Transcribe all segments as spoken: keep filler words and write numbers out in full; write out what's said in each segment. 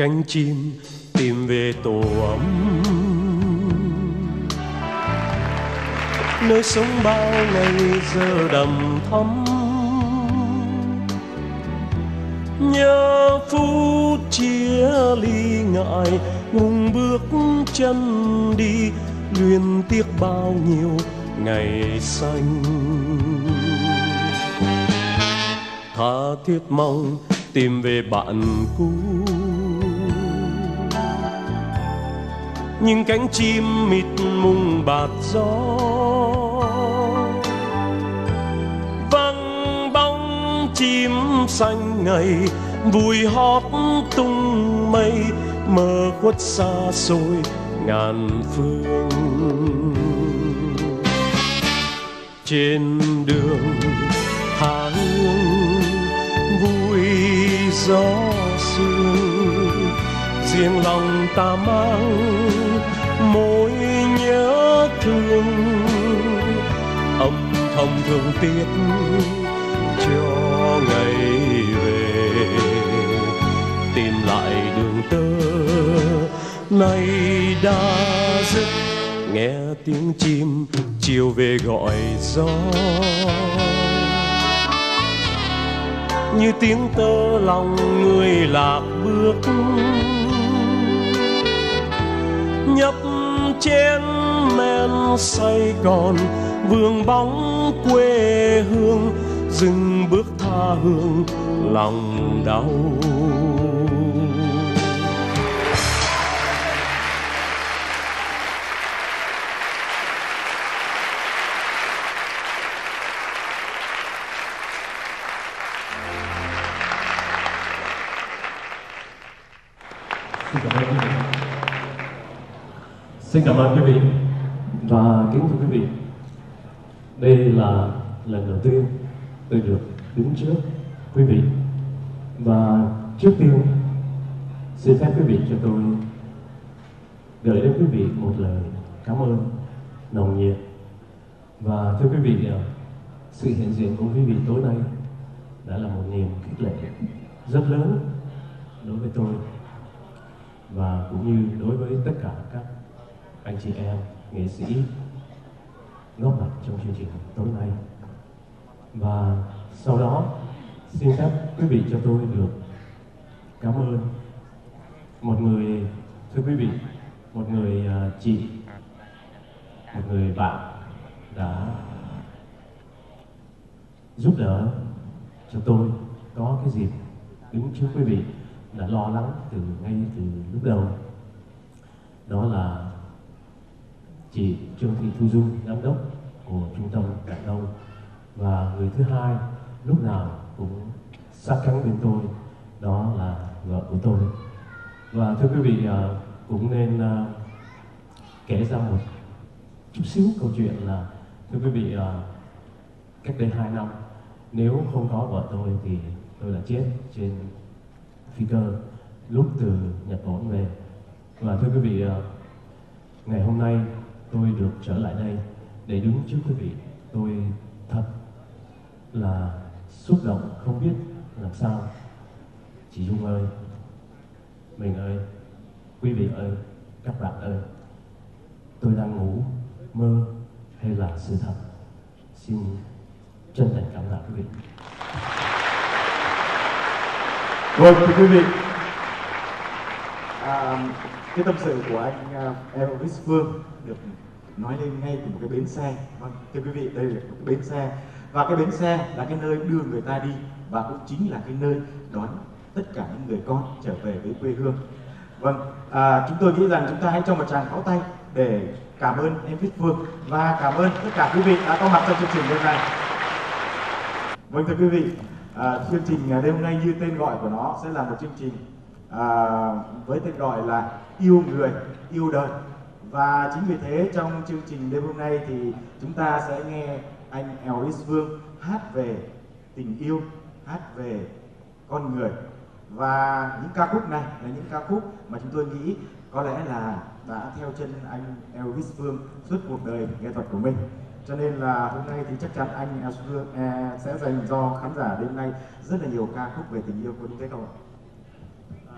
cánh chim tìm về tổ ấm, nơi sống bao ngày giờ đầm thắm. Nhớ phút chia ly ngại ngùng bước chân đi, luyến tiếc bao nhiêu ngày xanh. Tha thiết mong tìm về bạn cũ, nhưng cánh chim mịt mùng bạt gió, vắng bóng chim xanh ngày vùi hót tung mây, mơ khuất xa xôi ngàn phương. Trên đường tha hương vui gió sương, riêng lòng ta mang mối nhớ thương, âm thầm thương tiếc cho ngày về, tìm lại đường tơ nay đã dứt, nghe tiếng chim chiều về gọi gió, như tiếng tơ lòng người lạc bước, nhấp chén men say còn vương bóng quê hương, dừng bước tha hương lòng đau. Xin cảm ơn quý vị. Và kính thưa quý vị, đây là lần đầu tiên tôi được đứng trước quý vị. Và trước tiên xin phép quý vị cho tôi gửi đến quý vị một lời cảm ơn nồng nhiệt. Và thưa quý vị, sự hiện diện của quý vị tối nay đã là một niềm khích lệ rất lớn đối với tôi và cũng như đối với tất cả các anh chị em nghệ sĩ góp mặt trong chương trình tối nay. Và sau đó xin phép quý vị cho tôi được cảm ơn một người, thưa quý vị, một người chị, một người bạn đã giúp đỡ cho tôi có cái dịp đứng trước quý vị, đã lo lắng từ ngay từ lúc đầu. Đó là chị Trương Thị Thu Dung, giám đốc của Trung tâm Cải Đông. Và người thứ hai lúc nào cũng sát cánh bên tôi, đó là vợ của tôi. Và thưa quý vị, cũng nên kể ra một chút xíu câu chuyện là, thưa quý vị, cách đây hai năm, nếu không có vợ tôi thì tôi đã chết trên phi cơ lúc từ Nhật Bản về. Và thưa quý vị, ngày hôm nay tôi được trở lại đây để đứng trước quý vị. Tôi thật là xúc động không biết làm sao. Chị Dung ơi, mình ơi, quý vị ơi, các bạn ơi, tôi đang ngủ, mơ hay là sự thật? Xin chân thành cảm tạ quý vị. Vâng, thưa quý vị, à, cái tâm sự của anh uh, Elvis Phương được nói lên ngay từ một cái bến xe. Vâng, thưa quý vị, đây là một cái bến xe, và cái bến xe là cái nơi đưa người ta đi, và cũng chính là cái nơi đón tất cả những người con trở về với quê hương. Vâng, à, chúng tôi nghĩ rằng chúng ta hãy cho một tràng pháo tay để cảm ơn Elvis Phương và cảm ơn tất cả quý vị đã có mặt trong chương trình đêm nay. Vâng, thưa quý vị, à, chương trình đêm hôm nay như tên gọi của nó sẽ là một chương trình à, với tên gọi là yêu người, yêu đời. Và chính vì thế trong chương trình đêm hôm nay thì chúng ta sẽ nghe anh Elvis Phương hát về tình yêu, hát về con người. Và những ca khúc này là những ca khúc mà chúng tôi nghĩ có lẽ là đã theo chân anh Elvis Phương suốt cuộc đời nghệ thuật của mình. Cho nên là hôm nay thì chắc chắn anh Elvis Phương sẽ dành cho khán giả đêm nay rất là nhiều ca khúc về tình yêu, có đúng thế không ạ? À,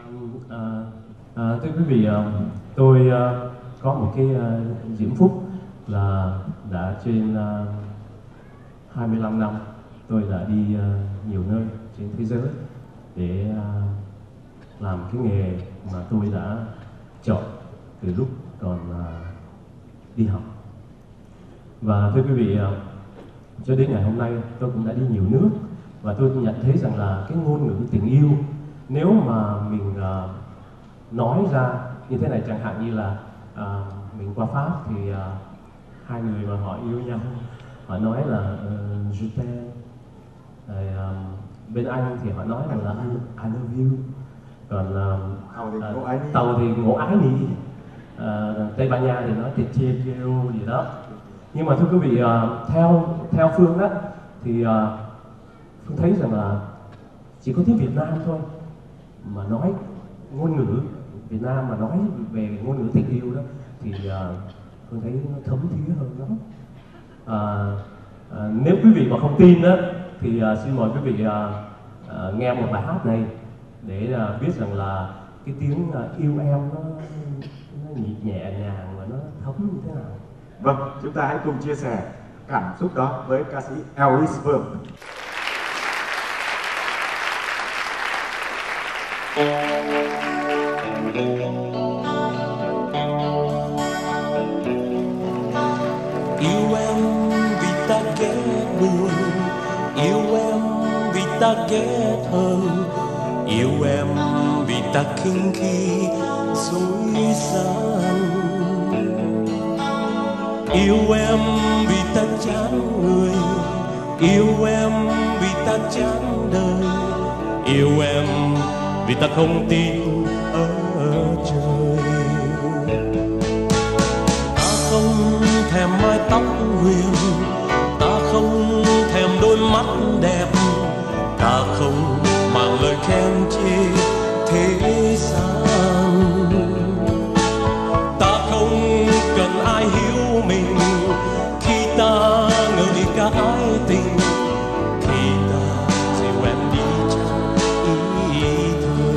À, à, thưa quý vị, tôi uh, có một cái uh, diễm phúc là đã trên uh, hai mươi lăm năm tôi đã đi uh, nhiều nơi trên thế giới để uh, làm cái nghề mà tôi đã chọn từ lúc còn uh, đi học. Và thưa quý vị, uh, cho đến ngày hôm nay tôi cũng đã đi nhiều nước và tôi nhận thấy rằng là cái ngôn ngữ tình yêu, nếu mà mình uh, nói ra như thế này, chẳng hạn như là uh, mình qua Pháp thì uh, hai người mà họ yêu nhau, họ nói là uh, je t'aime. Rồi, uh, bên Anh thì họ nói rằng là I love you. Còn uh, uh, Tàu thì ngộ ái nhỉ. Uh, Tây Ban Nha thì nói te quiero gì đó. Nhưng mà thưa quý vị, uh, theo theo Phương đó thì uh, Phương thấy rằng là chỉ có tiếng Việt Nam thôi mà nói ngôn ngữ Việt Nam mà nói về ngôn ngữ tình yêu đó thì uh, Phương thấy nó thấm thía hơn lắm. Uh, uh, nếu quý vị mà không tin đó thì uh, xin mời quý vị uh, uh, nghe một bài hát này để uh, biết rằng là cái tiếng uh, yêu em nó, nó nhẹ, nhẹ nhàng và nó thấm như thế nào. Vâng, chúng ta hãy cùng chia sẻ cảm xúc đó với ca sĩ Elvis Phương. Yêu em vì ta ghét buồn, yêu em vì ta ghét hờn, yêu em vì ta khinh khi dối gian, yêu em vì ta chán người, yêu em vì ta chán đời, yêu em vì ta không tin ở trời. Ta không thèm mái tóc huyền, ta không thèm đôi mắt đẹp, ta không mang lời khen chê thế gian, ta không cần ai hiểu mình khi ta ngợi ca ái tình, khi ta dìu em đi trong ý thơ.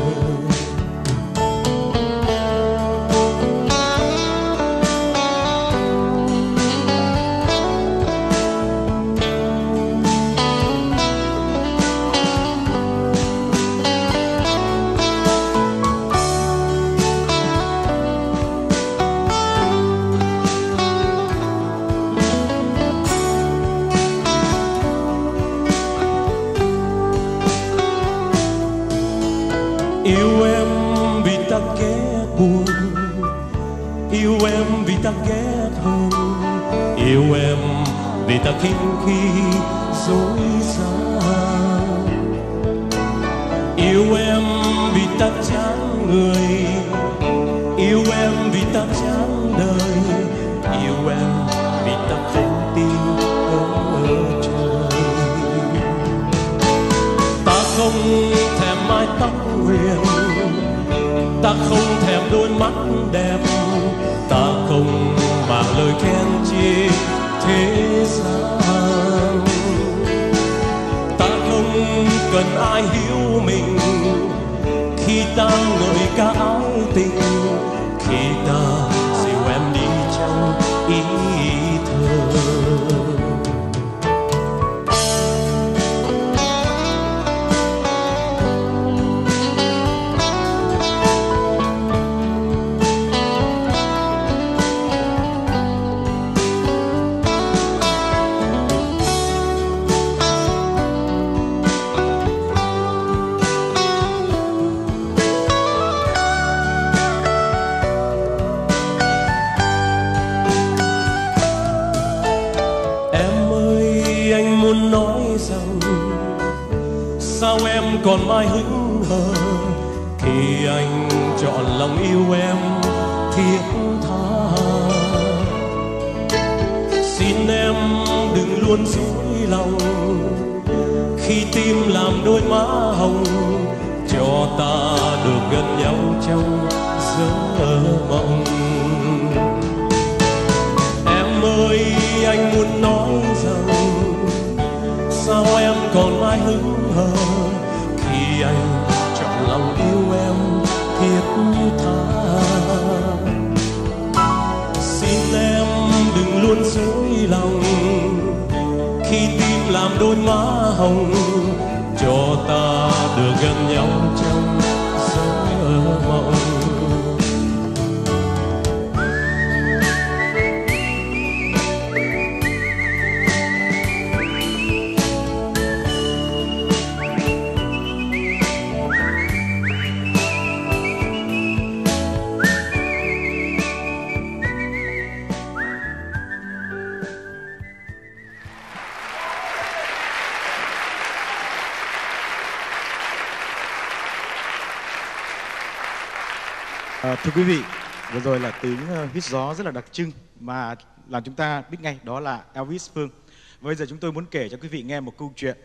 Yêu em vì ta ghét buồn, yêu em vì ta ghét hờn, yêu em vì ta khinh khi dối gian, yêu em vì ta chán người, yêu em vì ta chán đời, yêu em vì ta không tin ở trời. Ta không thèm mái tóc huyền, ta không thèm đôi mắt đẹp, ta không mang lời khen chê thế gian, ta không cần ai hiểu mình khi ta ngợi ca ái tình, khi ta dìu em đi trong ý thơ. Nói rằng sao em còn mãi hững hờ khi anh chọn lòng yêu em thiết tha. Xin em đừng luôn dối lòng khi tim làm đôi má hồng, cho ta được gần nhau trong giấc mộng. Em ơi, anh muốn nói rằng sao em còn mãi hững hờ khi anh chọn lòng yêu em luôn dối lòng khi tim làm đôi má hồng cho ta được gần nhau trong giấc mộng. À, thưa quý vị, vừa rồi là tiếng huýt gió rất là đặc trưng mà làm chúng ta biết ngay đó là Elvis Phương. Bây giờ chúng tôi muốn kể cho quý vị nghe một câu chuyện.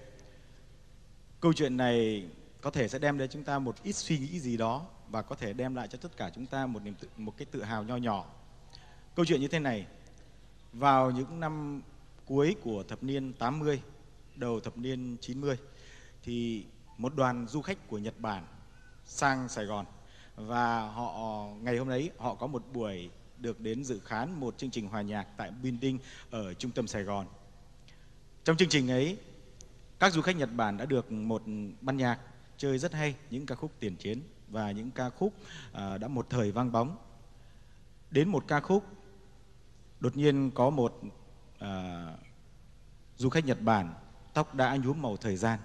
Câu chuyện này có thể sẽ đem đến chúng ta một ít suy nghĩ gì đó và có thể đem lại cho tất cả chúng ta một niềm tự, một cái tự hào nho nhỏ. Câu chuyện như thế này: vào những năm cuối của thập niên tám mươi, đầu thập niên chín mươi thì một đoàn du khách của Nhật Bản sang Sài Gòn. Và họ ngày hôm đấy họ có một buổi được đến dự khán một chương trình hòa nhạc tại Building ở trung tâm Sài Gòn. Trong chương trình ấy, các du khách Nhật Bản đã được một ban nhạc chơi rất hay những ca khúc tiền chiến và những ca khúc à, đã một thời vang bóng. Đến một ca khúc, đột nhiên có một à, du khách Nhật Bản tóc đã nhuốm màu thời gian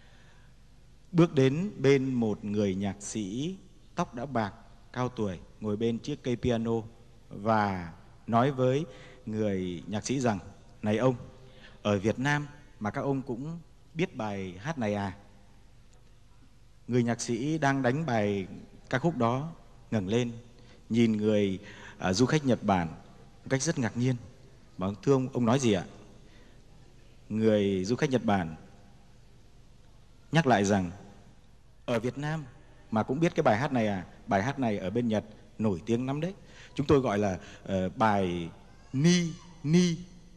bước đến bên một người nhạc sĩ tóc đã bạc, cao tuổi, ngồi bên chiếc cây piano và nói với người nhạc sĩ rằng: "Này ông, ở Việt Nam mà các ông cũng biết bài hát này à?" Người nhạc sĩ đang đánh bài ca khúc đó ngẩng lên nhìn người uh, du khách Nhật Bản một cách rất ngạc nhiên. Bảo: "Thưa ông, ông nói gì ạ?" Người du khách Nhật Bản nhắc lại rằng: "Ở Việt Nam mà cũng biết cái bài hát này à? Bài hát này ở bên Nhật nổi tiếng lắm đấy. Chúng tôi gọi là uh, bài Ni Ni."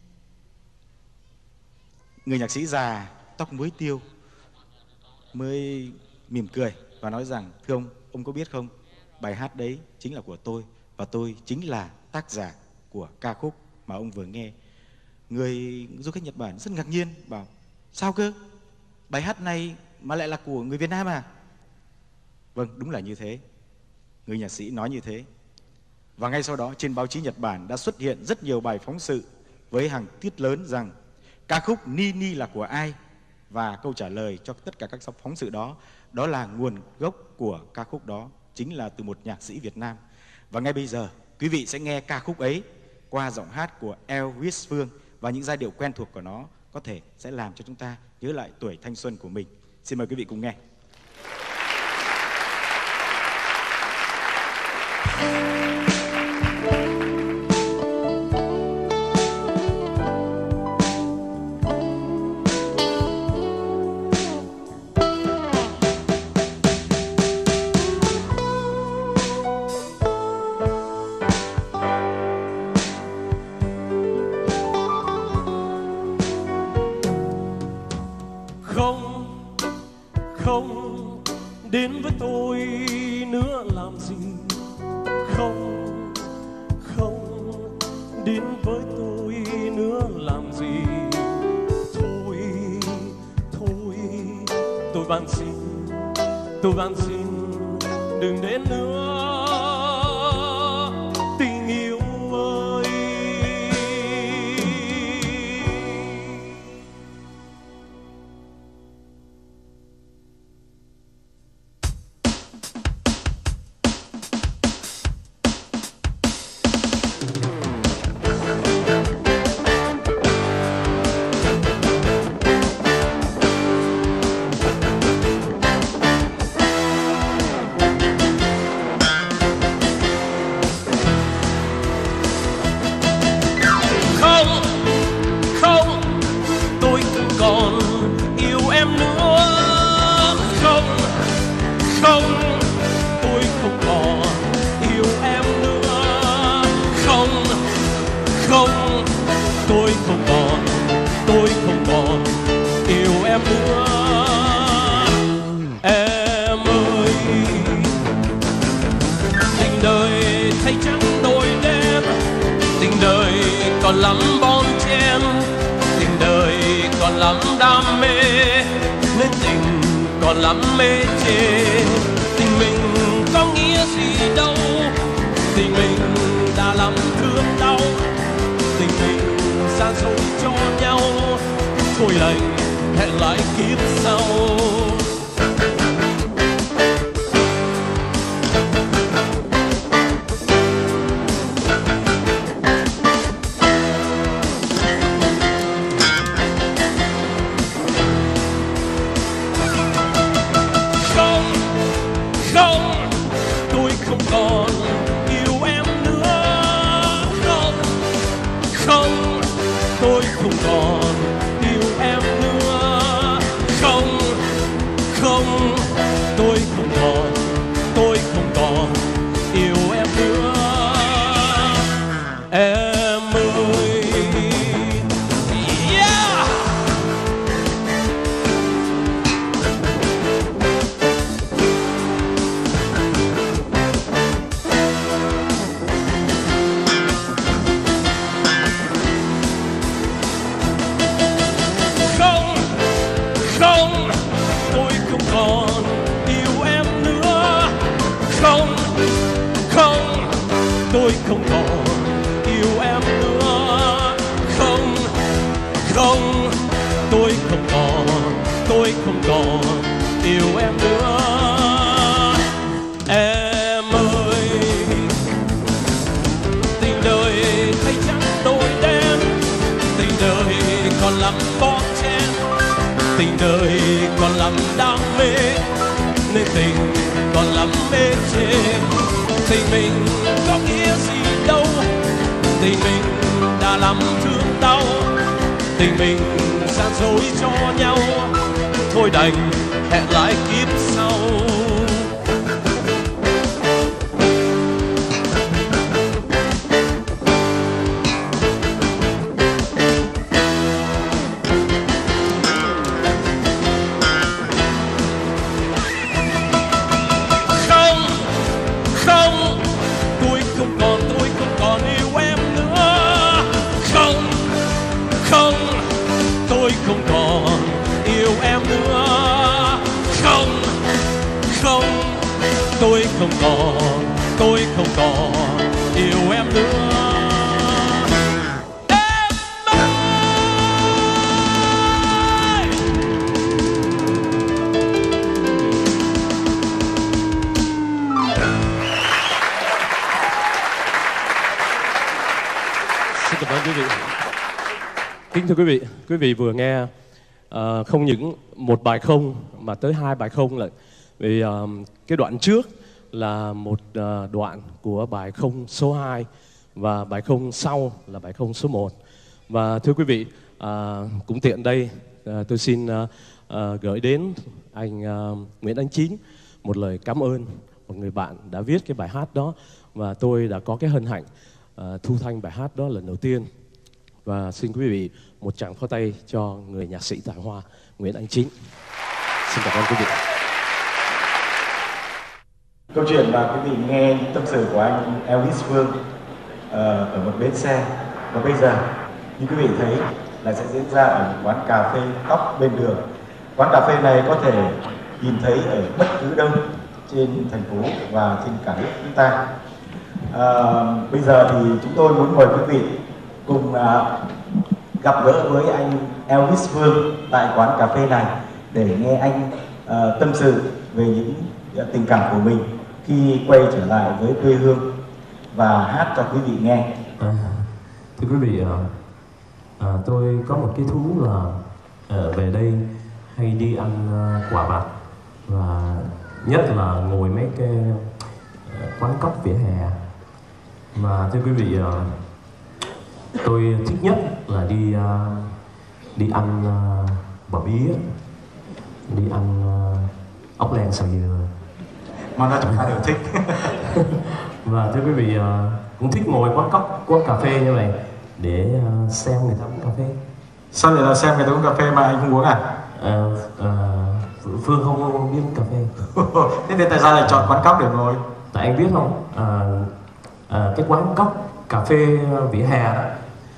Người nhạc sĩ già tóc muối tiêu mới mỉm cười và nói rằng: "Thưa ông, ông có biết không? Bài hát đấy chính là của tôi và tôi chính là tác giả của ca khúc mà ông vừa nghe." Người du khách Nhật Bản rất ngạc nhiên, bảo: "Sao cơ? Bài hát này mà lại là của người Việt Nam à?" Vâng, đúng là như thế. Người nhạc sĩ nói như thế. Và ngay sau đó trên báo chí Nhật Bản đã xuất hiện rất nhiều bài phóng sự với hàng tiết lớn rằng ca khúc Ni Ni là của ai. Và câu trả lời cho tất cả các phóng sự đó, đó là nguồn gốc của ca khúc đó chính là từ một nhạc sĩ Việt Nam. Và ngay bây giờ quý vị sẽ nghe ca khúc ấy qua giọng hát của Elvis Phương, và những giai điệu quen thuộc của nó có thể sẽ làm cho chúng ta nhớ lại tuổi thanh xuân của mình. Xin mời quý vị cùng nghe. Không đến với tôi nữa làm gì, không không đến với tôi nữa làm gì. Thôi thôi tôi van xin, tôi van xin đừng đến nữa tình yêu ơi. Tôi không còn, tôi không còn yêu em nữa. Em ơi, tình đời thay trắng đôi đêm, tình đời còn còn lắm bon chen, tình đời còn lắm đam mê, nên tình còn lắm mê chê. Tình mình có nghĩa gì đâu, tình mình đã lắm thương đau, tình mình xa xôi cho nhau, thôi đành hẹn lại kiếp sau. Kính thưa quý vị, quý vị vừa nghe uh, không những một bài không mà tới hai bài không lận. Vì uh, cái đoạn trước là một uh, đoạn của bài không số hai và bài không sau là bài không số một. Và thưa quý vị, uh, cũng tiện đây uh, tôi xin uh, uh, gửi đến anh uh, Nguyễn Anh Chín một lời cảm ơn, một người bạn đã viết cái bài hát đó và tôi đã có cái hân hạnh uh, thu thanh bài hát đó lần đầu tiên. Và xin quý vị một tràng pháo tay cho người nhạc sĩ tài hoa Nguyễn Anh Chín. Xin cảm ơn quý vị. Câu chuyện mà quý vị nghe tâm sự của anh Elvis Phương uh, ở một bến xe, và bây giờ như quý vị thấy là sẽ diễn ra ở một quán cà phê tóc bên đường. Quán cà phê này có thể nhìn thấy ở bất cứ đâu trên thành phố và trên cả nước chúng ta. Uh, bây giờ thì chúng tôi muốn mời quý vị cùng uh, gặp gỡ với anh Elvis Phương tại quán cà phê này để nghe anh uh, tâm sự về những uh, tình cảm của mình khi quay trở lại với quê hương và hát cho quý vị nghe. À, thưa quý vị, à, tôi có một cái thú là à, về đây hay đi ăn à, quả vặt và nhất là ngồi mấy cái à, quán cóc vỉa hè. Mà thưa quý vị, à, tôi thích nhất là đi uh, đi ăn uh, bò bía, đi ăn uh, ốc len xào dừa. Mà nó chúng ta đều thích. Và thưa quý vị, uh, cũng thích ngồi quán cóc, quán cà phê như này để uh, xem người ta uống cà phê. Sao lại là xem người ta uống cà phê mà anh không uống à? Uh, uh, Phương không uống biết uống cà phê. Thế thì tại sao lại chọn quán cóc để ngồi? Tại anh biết không, uh, uh, cái quán cóc cà phê vỉa hè đó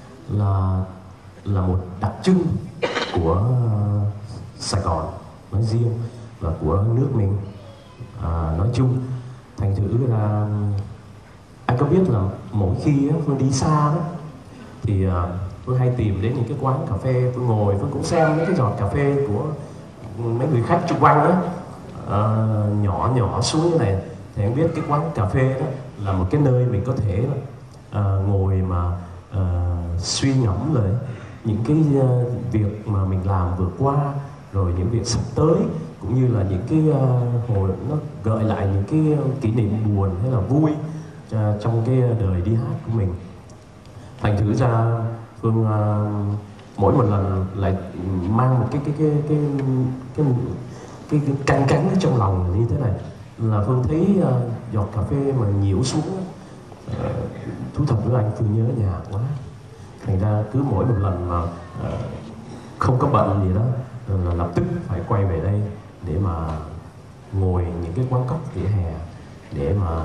là là một đặc trưng của Sài Gòn nói riêng và của nước mình à, nói chung. Thành thử là anh có biết là mỗi khi á, Phương đi xa đó, thì uh, Phương hay tìm đến những cái quán cà phê, Phương ngồi, Phương cũng xem những cái giọt cà phê của mấy người khách xung quanh đó uh, nhỏ nhỏ xuống như này. Thì anh biết cái quán cà phê đó là một cái nơi mình có thể uh, ngồi mà uh, suy ngẫm lại những cái uh, việc mà mình làm vừa qua, rồi những việc sắp tới, cũng như là những cái uh, hồi nó gợi lại những cái uh, kỷ niệm buồn hay là vui uh, trong cái đời đi hát của mình. Thành thử ra Phương uh, mỗi một lần lại mang một cái cái cái cái cái cái, cái canh cánh ở trong lòng như thế này, là Phương thấy uh, giọt cà phê mà nhiễu xuống, uh, thú thật với anh, Phương nhớ nhà quá. Thành ra cứ mỗi một lần mà uh, không có bận gì đó là lập tức phải quay về đây để mà ngồi những cái quán cóc vỉa hè để mà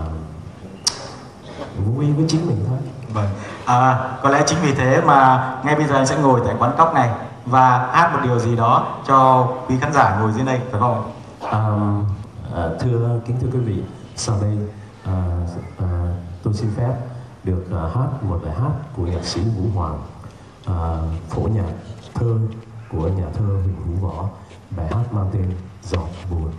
vui với chính mình thôi. Vâng, à, có lẽ chính vì thế mà ngay bây giờ anh sẽ ngồi tại quán cóc này và hát một điều gì đó cho quý khán giả ngồi dưới đây, phải không? À, à, thưa kính thưa quý vị, sau đây à, à, tôi xin phép được à, hát một bài hát của nhạc sĩ Vũ Hoàng, à, phổ nhạc thơ của nhà thơ Huỳnh Hữu Võ, bài hát mang tên Giọt Buồn.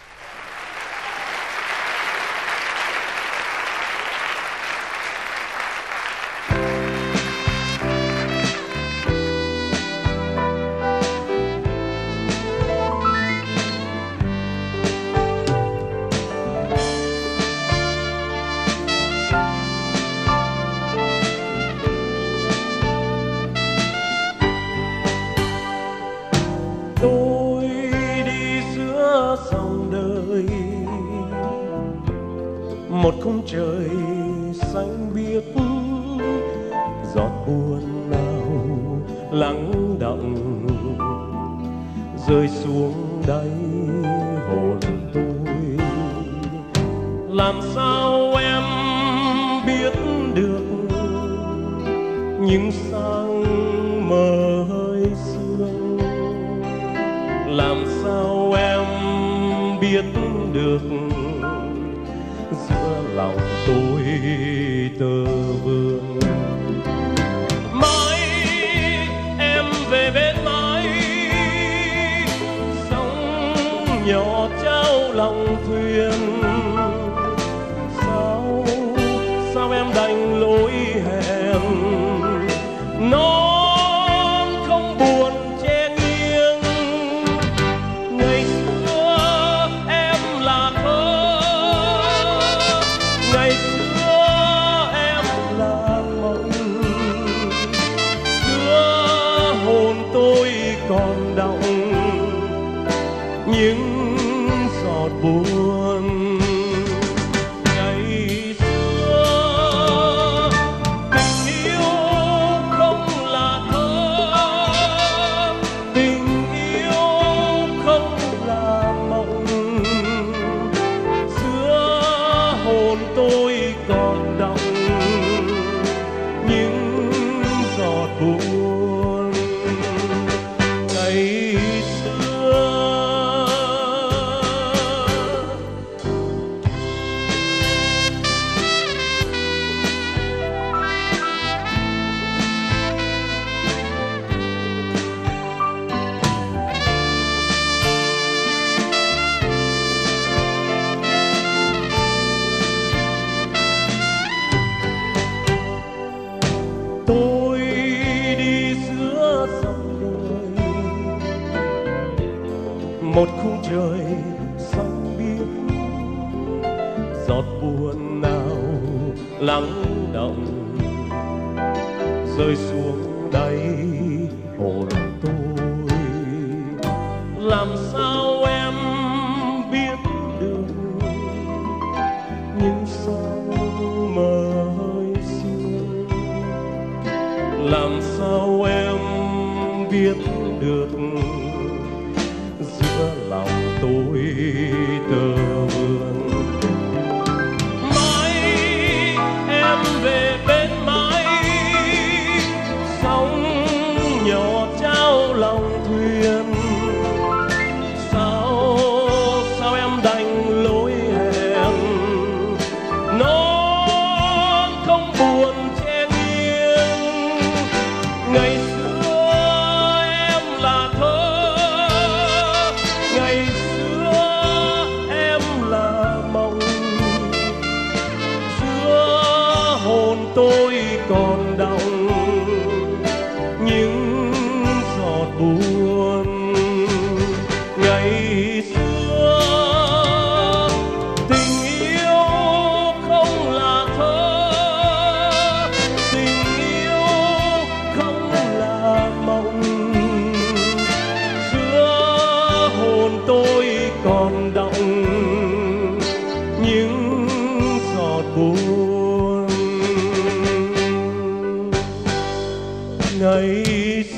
Tôi đi giữa dòng đời, một khung trời xanh biếc, giọt buồn nào lắng đọng rơi xuống đáy hồn tôi. Làm sao em biết được những sáng mờ hơi sương, làm sao em biết được giữa lòng tôi tơ vương. Mai em về bên mái sóng nhỏ trao lòng thuyền, sao sao em đành lối hẹn non không buồn che nghiêng. Ngày xưa em là thơ, ngày xưa em là mộng, giữa hồn tôi còn đọng những giọt buồn. Ngày xưa tình yêu không là thơ, tình yêu không là mộng, giữa hồn tôi còn đọng những giọt buồn. Ngày tôi đi giữa dòng đời, một khung trời xanh biếc, giọt buồn nào lắng đọng rơi xuống đáy hồn tôi. Làm sao em biết được những sáng mờ hơi sương, làm sao em biết được giữa lòng tôi tơ vương. Mai em về bên mái sóng duyên. Sao sao em đành lối hẹn, nó không buồn che nghiêng. Ngày xưa em là thơ, ngày xưa em là mộng. Xưa hồn tôi còn đọng những giọt buồn. Ngày xưa tình yêu không là thơ, tình yêu không là mộng. Xưa hồn tôi còn đọng những giọt buồn. Ngày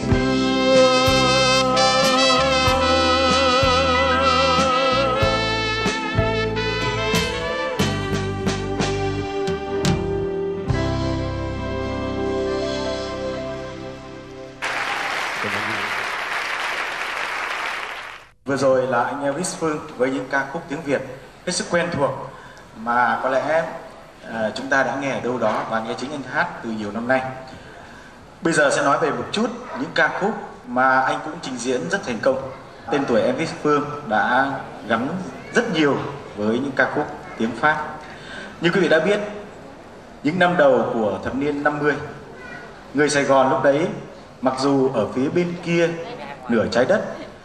Vừa rồi là anh Elvis Phương với những ca khúc tiếng Việt hết sức quen thuộc mà có lẽ uh, chúng ta đã nghe ở đâu đó và nghe chính anh hát từ nhiều năm nay. Bây giờ sẽ nói về một chút những ca khúc mà anh cũng trình diễn rất thành công. Tên tuổi Elvis Phương đã gắn rất nhiều với những ca khúc tiếng Pháp. Như quý vị đã biết, những năm đầu của thập niên năm mươi, người Sài Gòn lúc đấy mặc dù ở phía bên kia nửa trái đất,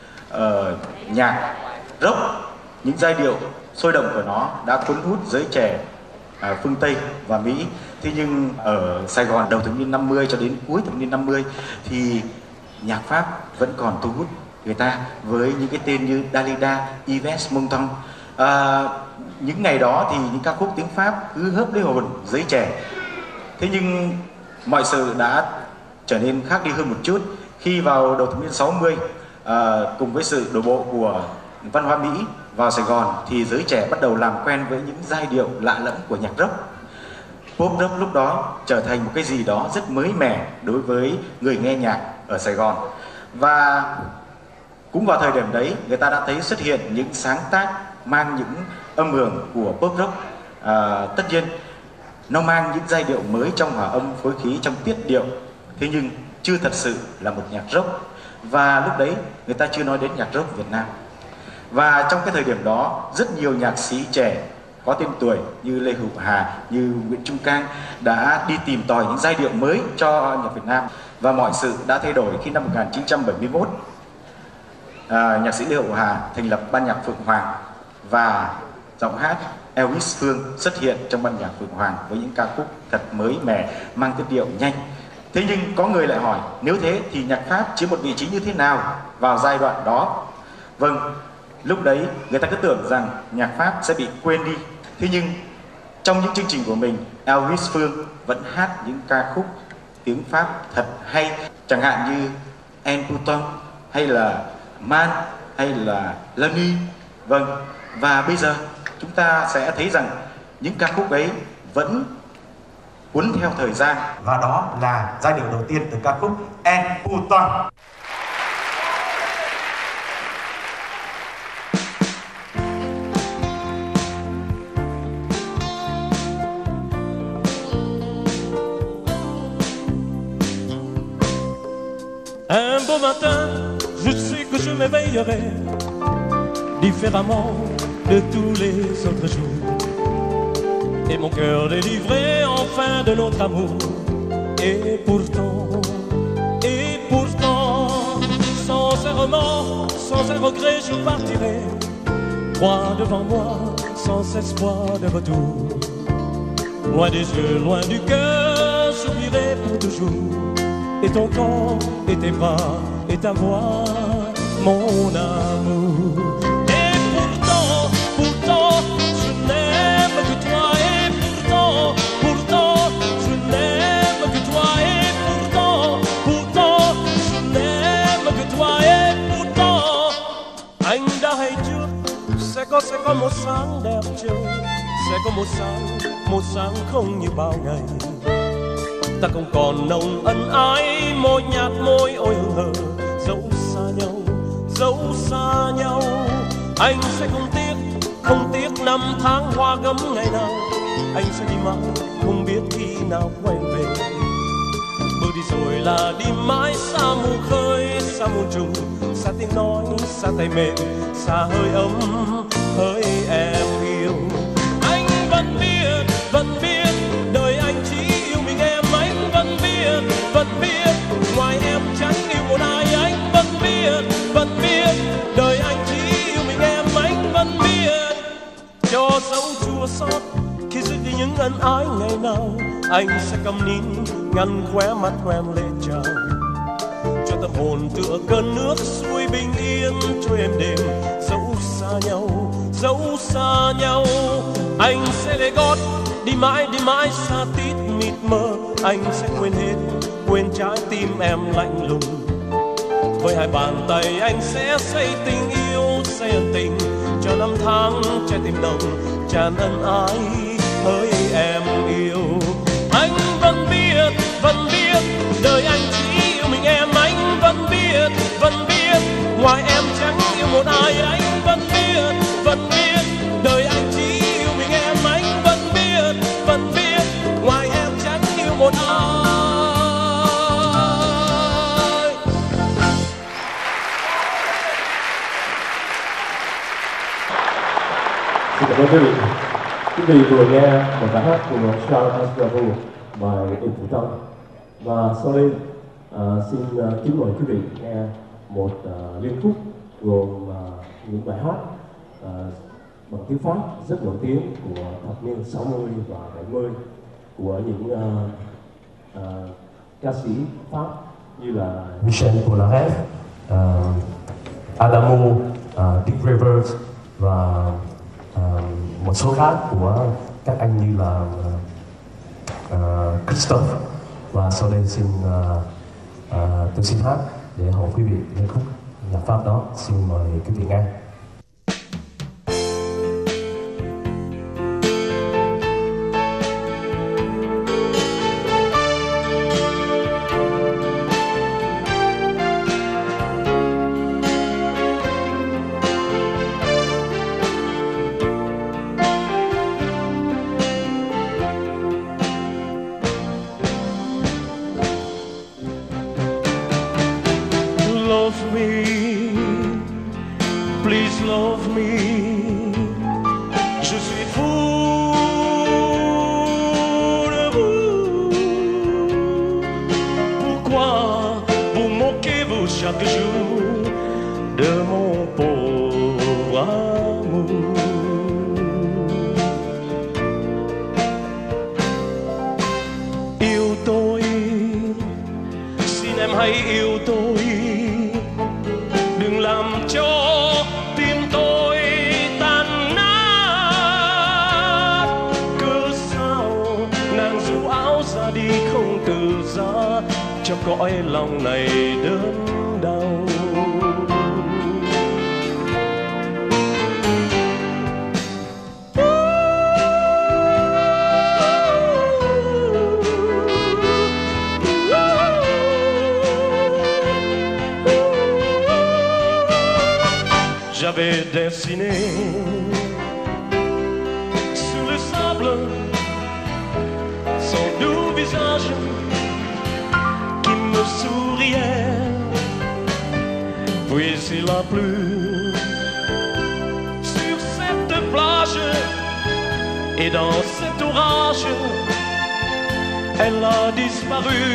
uh, nhạc rock, những giai điệu sôi động của nó đã cuốn hút giới trẻ uh, phương Tây và Mỹ. Thế nhưng ở Sài Gòn đầu thập niên năm mươi cho đến cuối thập niên năm mươi thì nhạc Pháp vẫn còn thu hút người ta với những cái tên như Dalida, Yves Montand. À, những ngày đó thì những ca khúc tiếng Pháp cứ hớp lấy hồn giới trẻ. Thế nhưng mọi sự đã trở nên khác đi hơn một chút khi vào đầu thập niên sáu mươi, à, cùng với sự đổ bộ của văn hóa Mỹ vào Sài Gòn thì giới trẻ bắt đầu làm quen với những giai điệu lạ lẫm của nhạc rock. Pop rock lúc đó trở thành một cái gì đó rất mới mẻ đối với người nghe nhạc ở Sài Gòn. Và cũng vào thời điểm đấy, người ta đã thấy xuất hiện những sáng tác mang những âm hưởng của pop rock. À, tất nhiên nó mang những giai điệu mới trong hòa âm phối khí, trong tiết điệu, thế nhưng chưa thật sự là một nhạc rock. Và lúc đấy người ta chưa nói đến nhạc rock Việt Nam. Và trong cái thời điểm đó, rất nhiều nhạc sĩ trẻ có tên tuổi như Lê Hữu Hà, như Nguyễn Trung Cang đã đi tìm tòi những giai điệu mới cho nhạc Việt Nam. Và mọi sự đã thay đổi khi năm một nghìn chín trăm bảy mươi mốt, à, nhạc sĩ Lê Hữu Hà thành lập ban nhạc Phượng Hoàng và giọng hát Elvis Phương xuất hiện trong ban nhạc Phượng Hoàng với những ca khúc thật mới mẻ, mang tiết điệu nhanh. Thế nhưng có người lại hỏi, nếu thế thì nhạc Pháp chiếm một vị trí như thế nào vào giai đoạn đó? Vâng, lúc đấy người ta cứ tưởng rằng nhạc Pháp sẽ bị quên đi. Thế nhưng trong những chương trình của mình, Elvis Phương vẫn hát những ca khúc tiếng Pháp thật hay, chẳng hạn như En Bouton hay là Man hay là Lani. Vâng, và bây giờ chúng ta sẽ thấy rằng những ca khúc ấy vẫn cuốn theo thời gian. Và đó là giai điệu đầu tiên từ ca khúc En Bouton. Un beau matin, je sais que je m'éveillerai différemment de tous les autres jours. Et mon cœur délivré enfin de notre amour. Et pourtant, et pourtant, sans un remords, sans un regret, je partirai, droit devant moi, sans espoir de retour. Loin des yeux, loin du cœur, j'oublierai pour toujours. Et ton corps, et tes bras, et ta voix, mon amour. Et pourtant, pourtant, je n'aime que toi. Et pourtant, pourtant, je n'aime que toi. Et pourtant, pourtant, je n'aime que toi. Et pourtant, anh đã hay trước, sẽ có sẽ có một sáng đẹp trời, sẽ có một sáng, một sáng không như bao ngày. Ta không còn nồng ân ái, môi nhạt môi ôi hờ, dẫu xa nhau Anh sẽ không tiếc, không tiếc năm tháng hoa gấm ngày nào. Anh sẽ đi mãi, không biết khi nào quay về. Bước đi rồi là đi mãi, xa mù khơi, xa mù trùng, xa tiếng nói, xa tay mềm, xa hơi ấm, hơi em yêu. Anh vẫn biết, vẫn biết, đời anh chỉ yêu mình em. Anh vẫn biết, vẫn biết, ngoài em chẳng yêu một ai. Anh vẫn biết, vẫn biết, đời anh chỉ yêu mình em. Anh vẫn biết, cho dấu chua xót khi dứt đi những ân ái ngày nào. Anh sẽ câm nín, ngăn khóe mắt quen lệ trào, cho tâm hồn tựa cơn nước xuôi bình yên trôi êm đềm. Dẫu xa nhau, dẫu xa nhau, anh sẽ để gót đi mãi, đi mãi xa tít mịt mờ. Anh sẽ quên hết, quên trái tim em lạnh lùng. Với hai bàn tay anh sẽ xây tình yêu, xây ân tình cho năm tháng trái tim nồng tràn ân ái, hỡi em yêu. Anh vẫn biết, vẫn biết, đời anh chỉ yêu mình em. Anh vẫn biết, vẫn biết, ngoài em chẳng yêu một ai. Anh vẫn biết, vẫn biết, đời anh chỉ yêu mình em. Anh vẫn biết, vẫn biết, ngoài em chẳng yêu một ai. Xin cảm ơn quý vị. Quý vị vừa nghe một bài hát của Charles Aznavour, bài Yêu Phụ Tâm. Và sau đây uh, xin uh, kính mời quý vị nghe một uh, liên khúc gồm uh, những bài hát uh, bằng tiếng Pháp rất nổi tiếng của thập niên sáu mươi và bảy mươi của những uh, uh, ca sĩ Pháp như là Michel Polnareff, uh, Adamo, uh, Dick Rivers và uh, một số khác của các anh như là uh, Christophe. Và sau đây xin uh, uh, tôi xin hát để hầu quý vị nghe khúc nhạc Pháp đó. Xin mời quý vị nghe. Love me, please love me. Je suis fou de vous. Pourquoi vous moquez-vous chaque jour de mon pauvre amour? Yêu tôi, xin em hãy yêu tôi. Đừng làm cho tim tôi tan nát. Cớ sao nàng dù áo ra đi không từ giá, cho cõi lòng này đớn đau. J'avais dessiné sur le sable son doux visage qui me souriait. Puis il a plu sur cette plage et dans cet orage elle a disparu.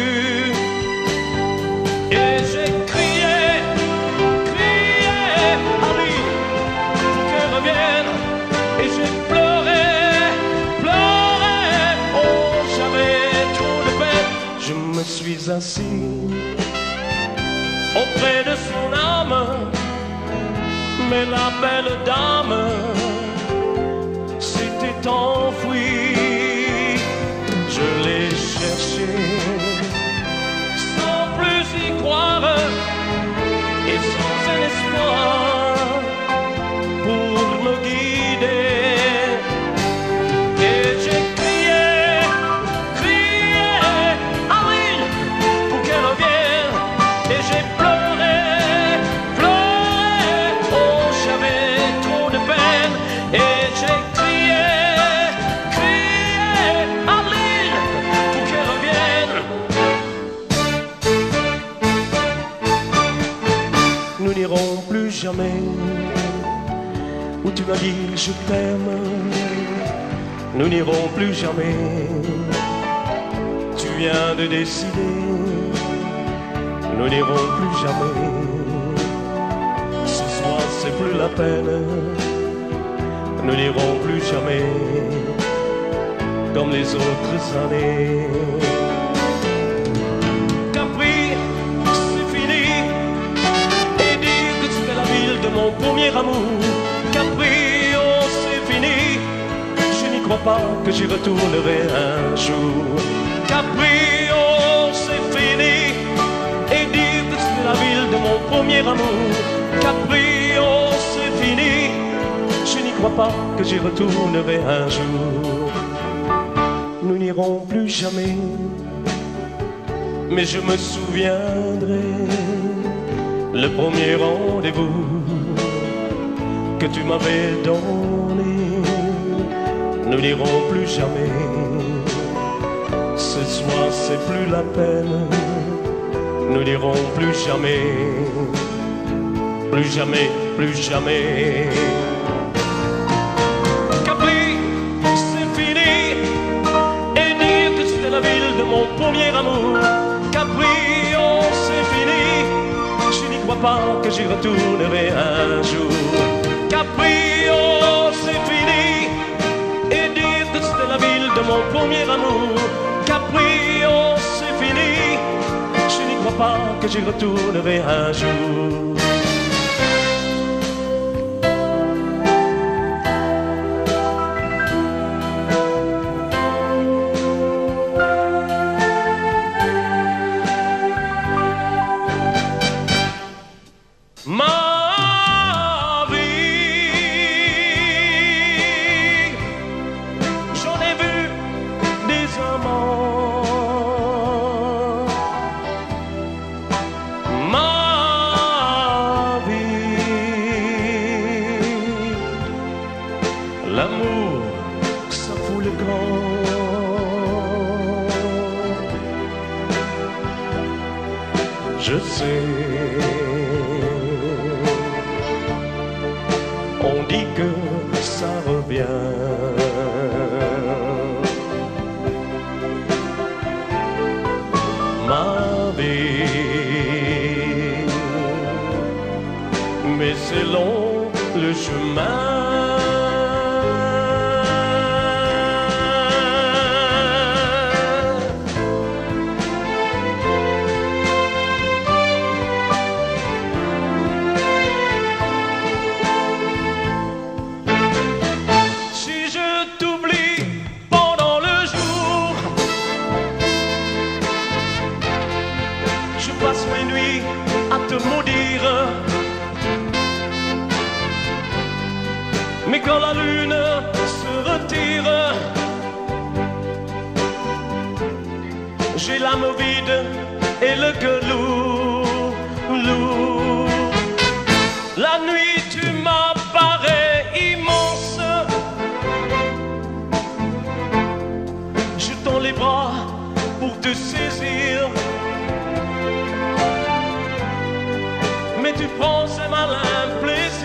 Et j'ai crié, crié à lui pour qu'elle revienne. Et j'ai pleuré, pleuré, oh j'avais trop de peine. Je me suis assis auprès de son âme, mais la belle dame s'était enfuie. Je l'ai cherchée sans plus y croire et sans un espoir pour me guider. Et j'ai crié, crié à oui pour qu'elle revienne. Et j'ai pleuré, pleuré, oh j'avais trop jamais, où tu m'as dit je t'aime, nous n'irons plus jamais. Tu viens de décider, nous n'irons plus jamais. Ce soir c'est plus la peine, nous n'irons plus jamais comme les autres années. Capri, c'est fini, et dire que c'était la ville de mon premier amour. Capri, oh c'est fini, je n'y crois pas que j'y retournerai un jour. Capri, oh c'est fini, et dire que c'était la ville de mon premier amour. Capri, oh c'est fini, je n'y crois pas que j'y retournerai un jour. Nous n'irons plus jamais, mais je me souviendrai le premier rendez-vous que tu m'avais donné. Nous n'irons plus jamais, ce soir c'est plus la peine. Nous n'irons plus jamais, plus jamais, plus jamais. Mon premier amour, Capri, oh c'est fini, je n'y crois pas que j'y retournerai un jour. Capri, oh c'est fini, et dire que c'était la ville de mon premier amour. Capri, oh c'est fini, je n'y crois pas que j'y retournerai un jour. Ma vie, j'en ai vu des amants. Ma vie, l'amour, ça fout le camp. Je sais. On dit que ça revient. Ma vie, mais c'est long le chemin. Mais quand la lune se retire, j'ai l'âme vide et le cœur lourd, lourd. La nuit tu m'apparais immense, je tends les bras pour te saisir, mais tu prends un malin plaisir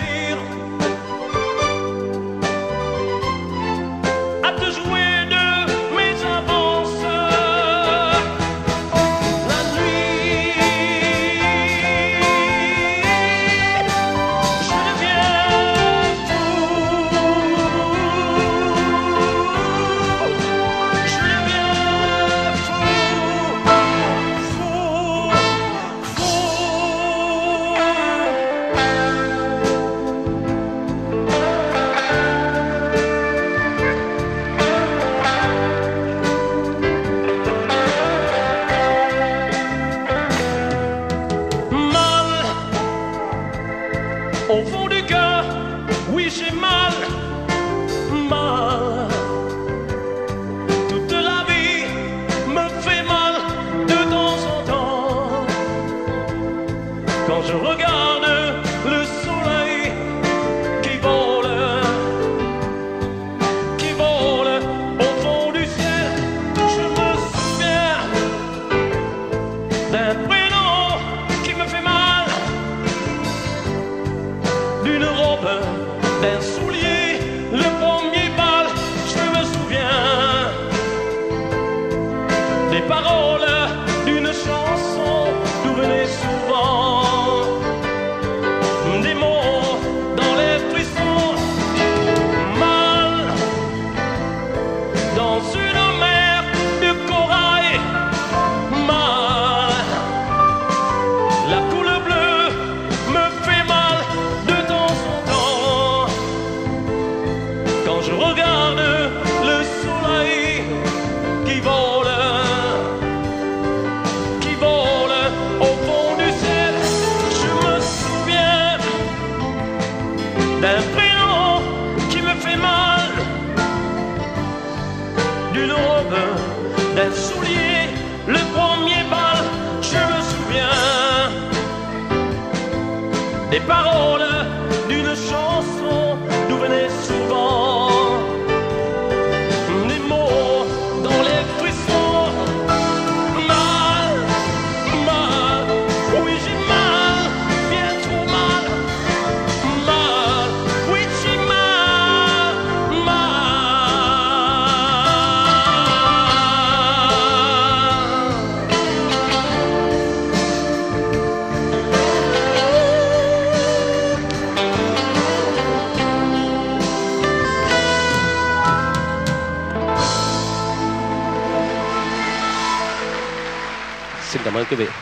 à te jouer de mes avances. La nuit, je deviens fou, je deviens fou, fou, fou. Au fond du cœur, oui j'ai mal, mal. Toute la vie me fait mal de temps en temps. Quand je regarde le soleil qui vole, qui vole au fond du ciel, je me souviens d'un prénom qui me fait mal. nous venait souvent. Des mots dans les frissons, mal dans une mer de corail, mal. La couleur bleue me fait mal de temps en temps. Quand je regarde le soleil qui vole, qui vole au fond du ciel, je me souviens d'un prénom qui me fait mal, d'une robe, d'un soulier, le premier bal. Je me souviens des paroles d'une chanson nous venaient souvent. Des mots dans les frissons, mal, mal, oui j'ai mal, bien trop mal, mal, oui j'ai mal, mal. Xin cảm ơn quý vị.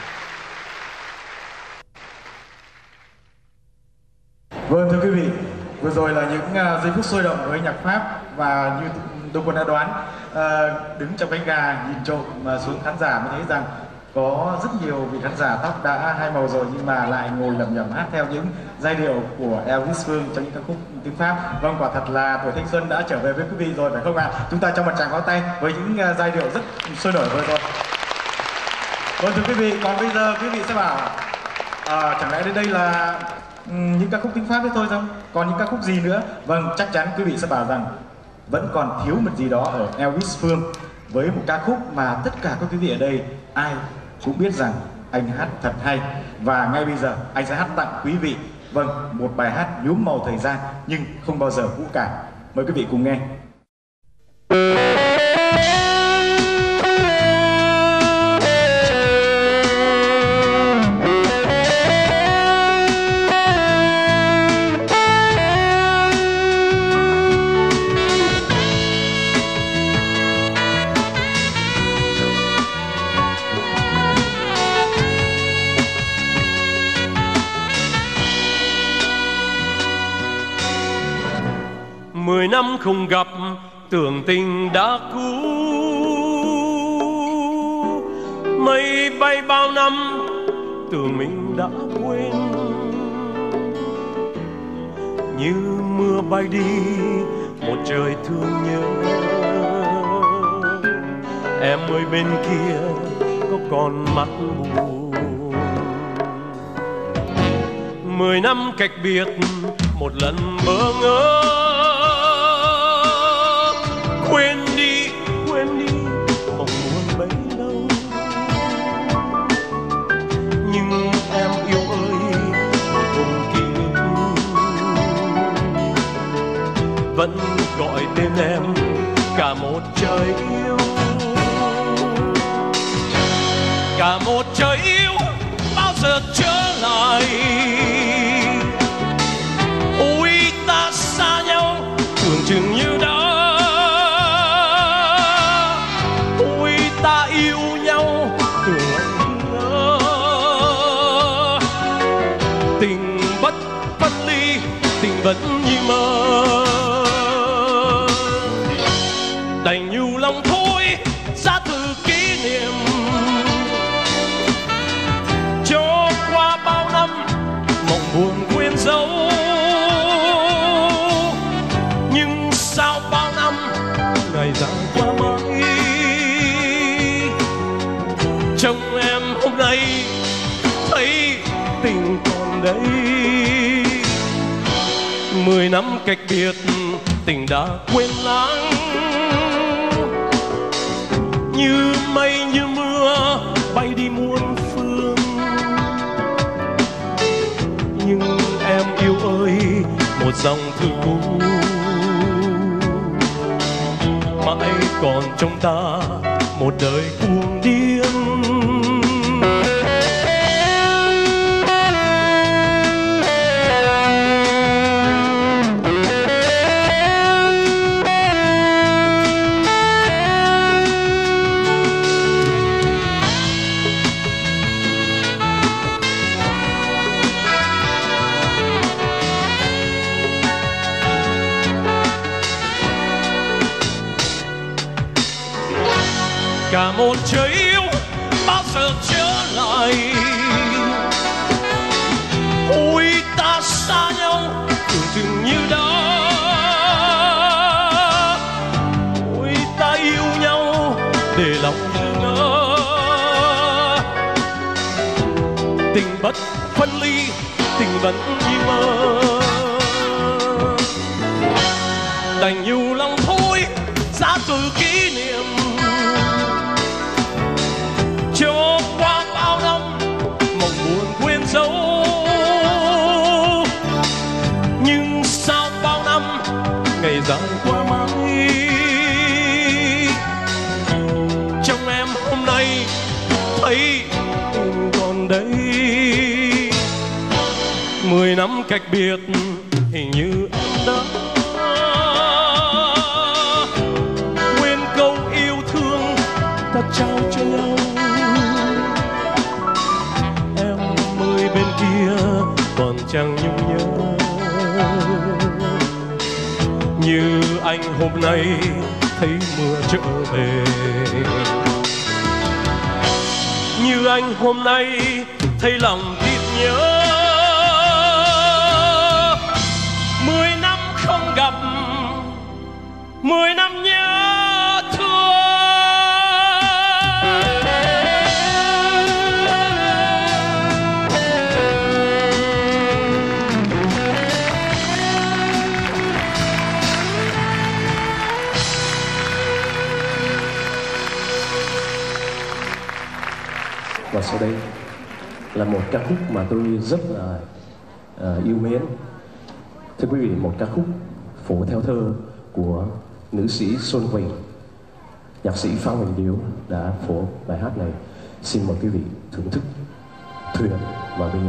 Vâng, thưa quý vị, vừa rồi là những uh, giây phút sôi động với nhạc Pháp, và như Đông Quân đã đoán, uh, đứng trong cánh gà nhìn trộm mà xuống khán giả mới thấy rằng có rất nhiều vị khán giả tóc đã hai màu rồi nhưng mà lại ngồi lẩm nhẩm hát theo những giai điệu của Elvis Phương trong những ca khúc tiếng Pháp. Vâng, quả thật là tuổi thanh xuân đã trở về với quý vị rồi phải không ạ? Chúng ta cho một tràng pháo tay với những uh, giai điệu rất sôi nổi vừa rồi. Vâng, thưa quý vị, còn bây giờ quý vị sẽ bảo à, chẳng lẽ đến đây là um, những ca khúc tiếng Pháp đấy thôi không? Còn những ca khúc gì nữa? Vâng, chắc chắn quý vị sẽ bảo rằng vẫn còn thiếu một gì đó ở Elvis Phương, với một ca khúc mà tất cả các quý vị ở đây ai cũng biết rằng anh hát thật hay. Và ngay bây giờ anh sẽ hát tặng quý vị, vâng, một bài hát nhuốm màu thời gian nhưng không bao giờ cũ cả. Mời quý vị cùng nghe. Mười năm không gặp, tưởng tình đã cũ. Mây bay bao năm, tưởng mình đã quên. Như mưa bay đi, một trời thương nhớ. Em ơi bên kia, có còn mắt buồn. Mười năm cách biệt, một lần bỡ ngỡ. Quên đi, quên đi, mong muốn bấy lâu. Nhưng em yêu ơi, cùng kỷ niệm vẫn gọi tên em cả một trời yêu. Cả một trời yêu bao giờ trở lại. Ôi ta xa nhau tưởng chừng như đã. Vẫn như mơ, đành nhu lòng thôi ra từ kỷ niệm. Cho qua bao năm mộng buồn quên dấu. Nhưng sao bao năm ngày dài qua mãi. Trông em hôm nay thấy tình còn đây. Mười năm cách biệt, tình đã quên lãng. Như mây như mưa bay đi muôn phương. Nhưng em yêu ơi, một dòng thư cũ mãi còn trong ta một đời cuồng điên. cả một trời yêu bao giờ trở lại. Ôi ta xa nhau tưởng chừng như đó, ôi ta yêu nhau để lòng ngỡ. Tình bất phân ly, tình vẫn như mơ, đành nhiều lòng thôi giá từ kỷ niệm. Cho qua bao năm mộng buồn quên dấu, nhưng sao bao năm ngày dài qua mãi. Trong em hôm nay thấy còn đây, mười năm cách biệt hình như em đã quên câu yêu thương ta trao cho nhau. Em ơi bên kia còn chẳng nhung nhớ như anh hôm nay thấy mưa trở về, như anh hôm nay thấy lòng thịt nhớ. Mười năm không gặp, mười năm nhớ thương. Và sau đây là một ca khúc mà tôi rất là uh, yêu mến. Thưa quý vị, một ca khúc phổ theo thơ của nữ sĩ Xuân Quỳnh. Nhạc sĩ Phan Huỳnh Điếu đã phổ bài hát này. Xin mời quý vị thưởng thức Thuyền và Biển.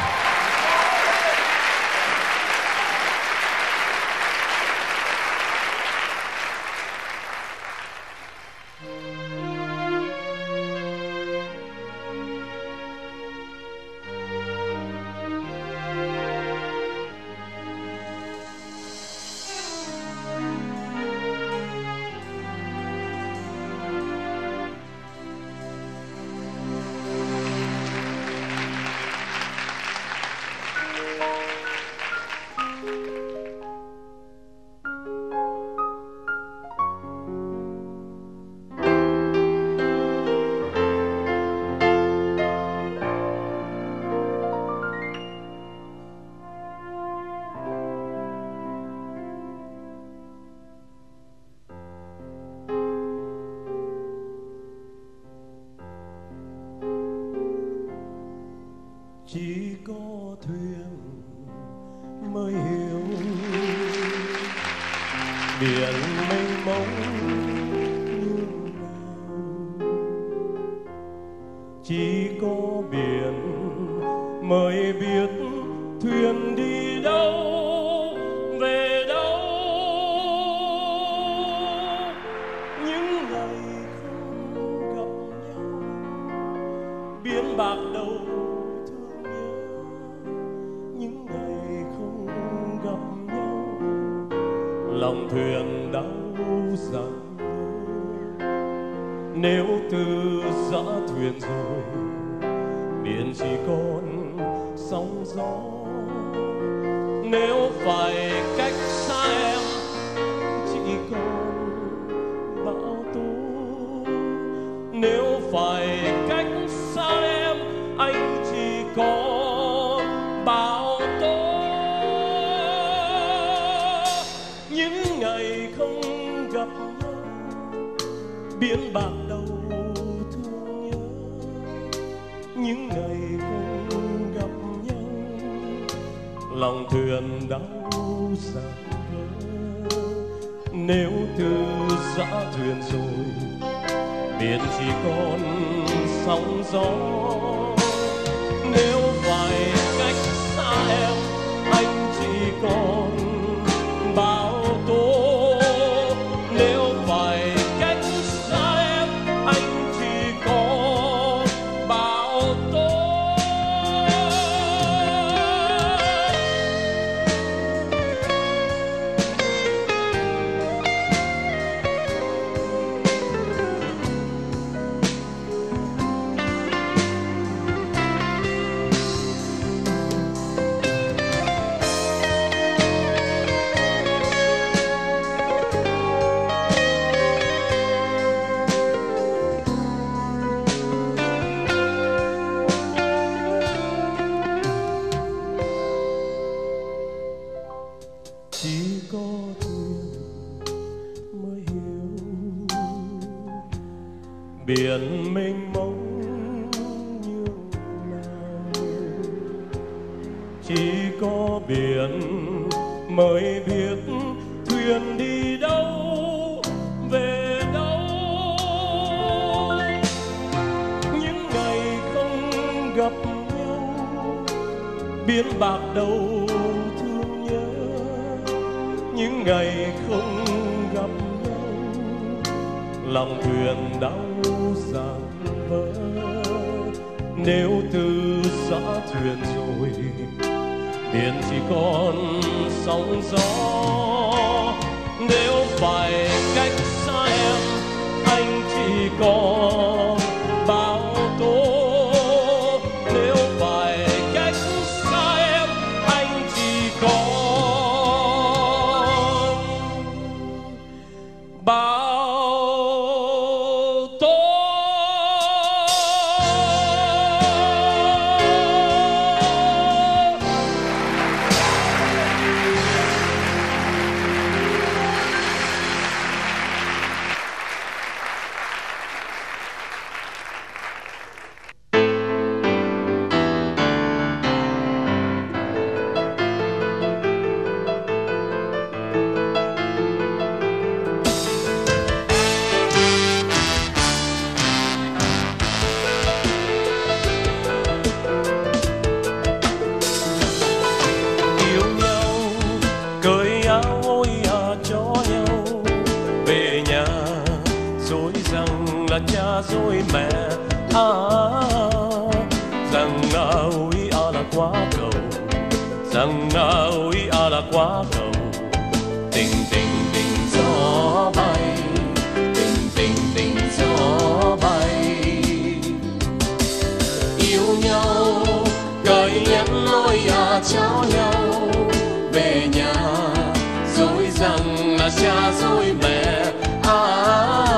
Chỉ có thuyền mới hiểu biển mênh mông như nào, chỉ có biển mới biết thuyền đi đâu về đâu. Những ngày không gặp nhau biển bạc đầu, lòng thuyền đau rằng nếu từ giã thuyền rồi biển chỉ còn sóng gió. Nếu phải cách xa em chỉ còn bão tố, nếu phải cách xa em anh chỉ còn bão tố. Những ngày không gặp nhau biển bạc đầu thương nhớ, những ngày không gặp nhau lòng thuyền đau ràng vỡ. Nếu từ giã thuyền rồi biển chỉ còn sóng gió, nếu phải cách xa em anh chỉ còn bão tố, nếu phải cách xa em anh chỉ còn bão tố. biển mênh mông như nào, chỉ có biển mới biết thuyền đi đâu về đâu. Những ngày không gặp nhau, biển bạc đầu thương nhớ. Những ngày không gặp nhau, lòng thuyền đau dạt vỡ. Nếu từ giã thuyền rồi, biển chỉ còn sóng gió. Nếu phải cách xa em, anh chỉ còn bao tố. Nếu phải cách xa em, anh chỉ còn bao tố. Cha dối mẹ à, rằng ôi à là quá cầu, rằng ôi à là quá cầu. Tình tình tình gió bay, tình tình tình gió bay. Yêu nhau cởi nhẫn lối à trao nhau về nhà, dối rằng là cha dối mẹ à.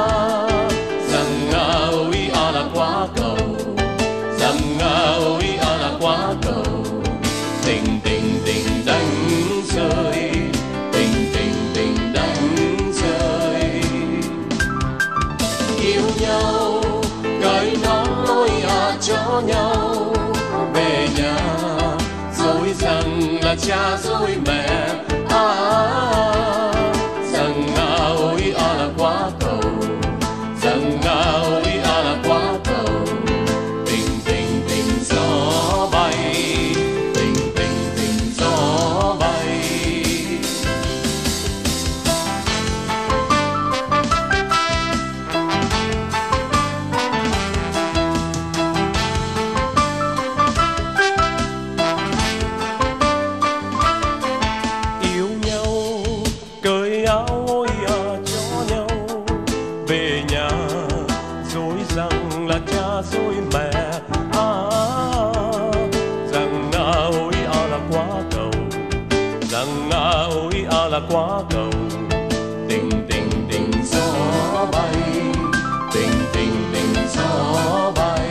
Quá cầu, rằng ôi à là quá cầu. Tình tình tình đánh rơi, tình tình tình đánh rơi. Yêu nhau cởi nón lối à cho nhau về nhà, dối rằng là cha dối mẹ à. Rằng ôi à là quá cầu, rằng ôi à là quá cầu. Tình tình tình gió bay, tình tình tình gió bay. Yêu nhau cởi áo ôi à cho nhau về nhà, dối rằng là cha dối mẹ à. Rằng ôi à là quá cầu, rằng ôi à là quá cầu. Tình tình tình gió bay, tình tình tình gió bay.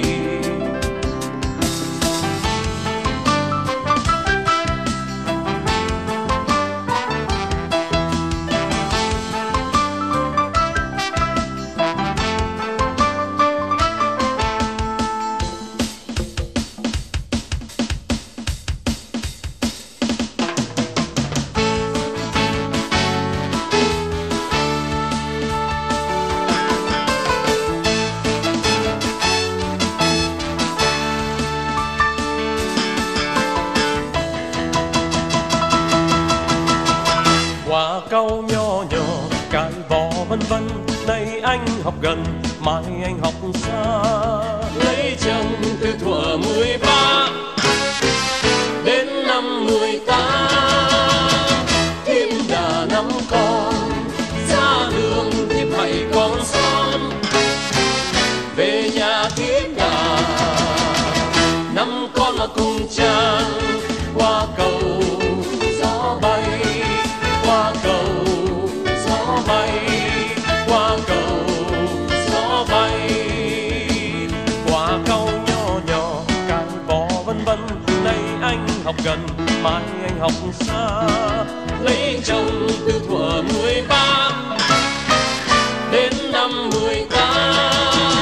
Quả cau nho nhỏ, cái vỏ vân vân. Nay anh học gần, mai anh học xa. Lấy chồng từ thuở mười ba đến năm mười tám. Thêm đà năm con, ra đường thiếp hãy con son. Về nhà thiếp đà, năm con là cùng chàng. Qua cầu gió bay, qua cầu gió bay, qua cầu gió bay. Quả cau nho nhỏ, cái vỏ vân vân. Nay anh học gần, mai anh học xa. Lấy chồng từ thuở mười ba đến năm mười tám.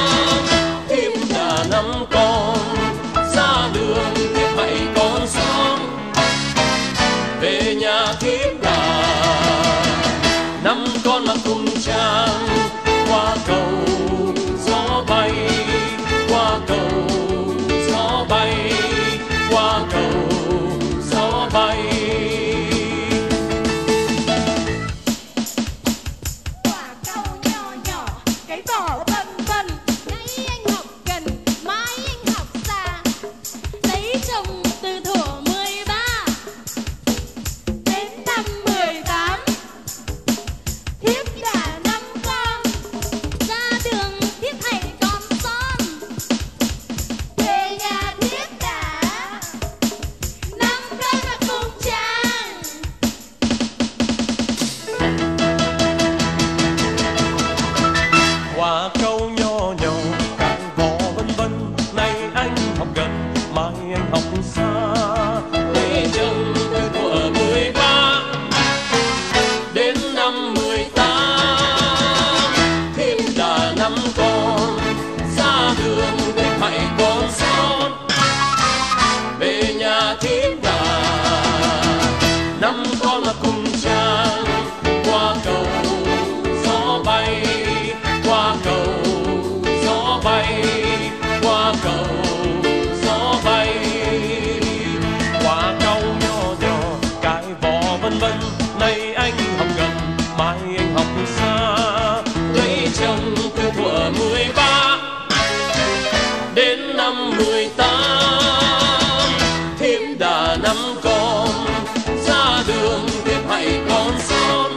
học xa. Lấy chồng từ thuở mười ba đến năm mười tám, thêm đã năm con xa đường để hãy còn son. Về nhà thím đã năm con là cùng chàng qua cầu gió bay, qua cầu gió bay, qua cầu gió bay, qua cầu nhỏ nhỏ cái vò vân vân. Nay anh học gần, mai anh học xa. Lấy chồng từ thuở mười ba đến năm mười tám, thêm đã năm con ra đường thêm hãy còn son.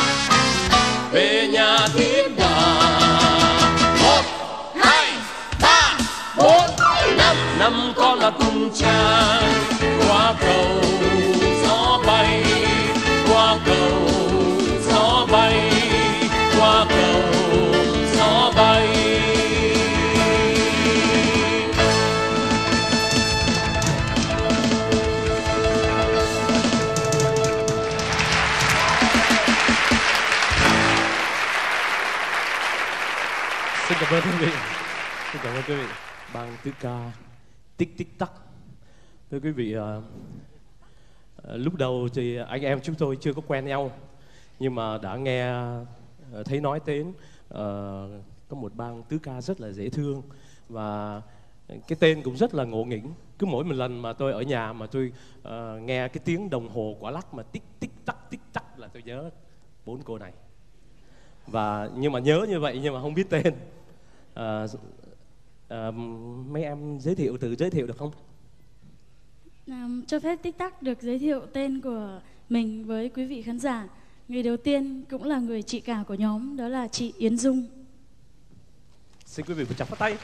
Về nhà thím đã một hai ba bốn năm, năm con là cùng chàng qua cầu gió bay, qua cầu gió bay, qua cầu gió bay. Xin cảm ơn quý vị. Xin cảm ơn quý vị. Ban tứ ca Tích Tích Tắc. Thưa quý vị, uh, uh, lúc đầu thì anh em chúng tôi chưa có quen nhau, nhưng mà đã nghe uh, thấy nói đến uh, có một ban tứ ca rất là dễ thương, và cái tên cũng rất là ngộ nghĩnh. Cứ mỗi một lần mà tôi ở nhà mà tôi uh, nghe cái tiếng đồng hồ quả lắc mà tích tích tắc tích tắc là tôi nhớ bốn cô này. Và nhưng mà nhớ như vậy nhưng mà không biết tên. À, à, mấy em giới thiệu, tự giới thiệu được không? À, cho phép Tích Tắc được giới thiệu tên của mình với quý vị khán giả. Người đầu tiên cũng là người chị cả của nhóm, đó là chị Yến Dung. Xin quý vị một tràng pháo tay.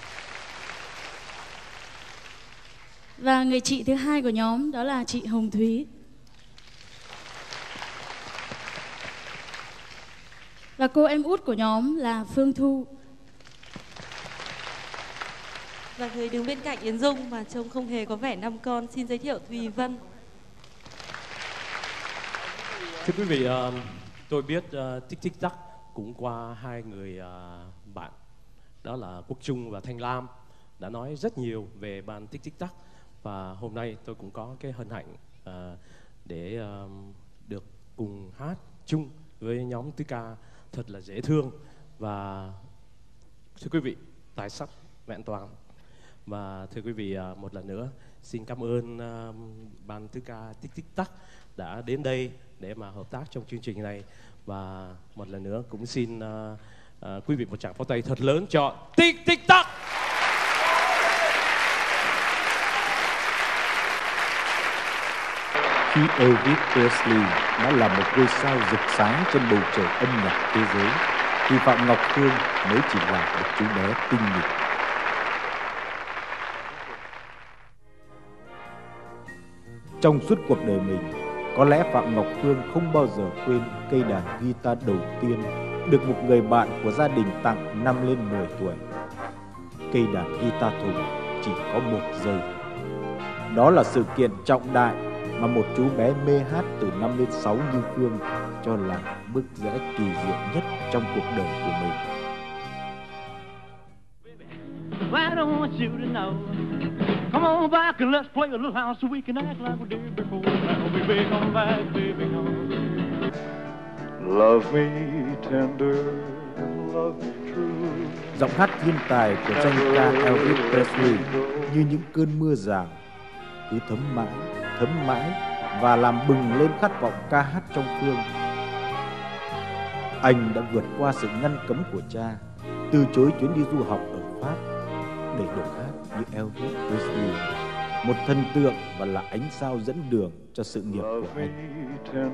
Và người chị thứ hai của nhóm đó là chị Hồng Thúy. Và cô em út của nhóm là Phương Thu. Và người đứng bên cạnh Yến Dung mà trông không hề có vẻ năm con, xin giới thiệu Thùy Vân. Thưa quý vị, uh, tôi biết uh, Tích Tích Tắc cũng qua hai người uh, bạn, đó là Quốc Trung và Thanh Lam, đã nói rất nhiều về ban Tích Tích Tắc. Và hôm nay tôi cũng có cái hân hạnh uh, để uh, được cùng hát chung với nhóm tứ ca thật là dễ thương. Và thưa quý vị, tài sắc vẹn toàn. Và thưa quý vị, một lần nữa xin cảm ơn uh, ban tứ ca Tích Tích Tắc đã đến đây để mà hợp tác trong chương trình này. Và một lần nữa cũng xin uh, uh, quý vị một tràng pháo tay thật lớn cho Tích Tích Tắc. Khi Elvis Presley đã là một ngôi sao rực sáng trên bầu trời âm nhạc thế giới, thì Phạm Ngọc Phương mới chỉ là một chú bé tinh nghịch. Trong suốt cuộc đời mình, có lẽ Phạm Ngọc Phương không bao giờ quên cây đàn guitar đầu tiên được một người bạn của gia đình tặng năm lên mười tuổi. Cây đàn guitar thùng chỉ có một giây. Đó là sự kiện trọng đại mà một chú bé mê hát từ năm lên sáu như Phương cho là bước rẽ kỳ diệu nhất trong cuộc đời của mình. I don't want you to know. Come on back and let's play a little house so we can act like we did before. Now baby, come back, baby, come. Love me tender, love me true. Giọng hát thiên tài của danh ca Elvis Presley như những cơn mưa rào, cứ thấm mãi, thấm mãi và làm bừng lên khát vọng ca hát trong Phương. Anh đã vượt qua sự ngăn cấm của cha, từ chối chuyến đi du học ở Pháp để được hát như Elvis Presley, một thần tượng và là ánh sao dẫn đường cho sự nghiệp của anh.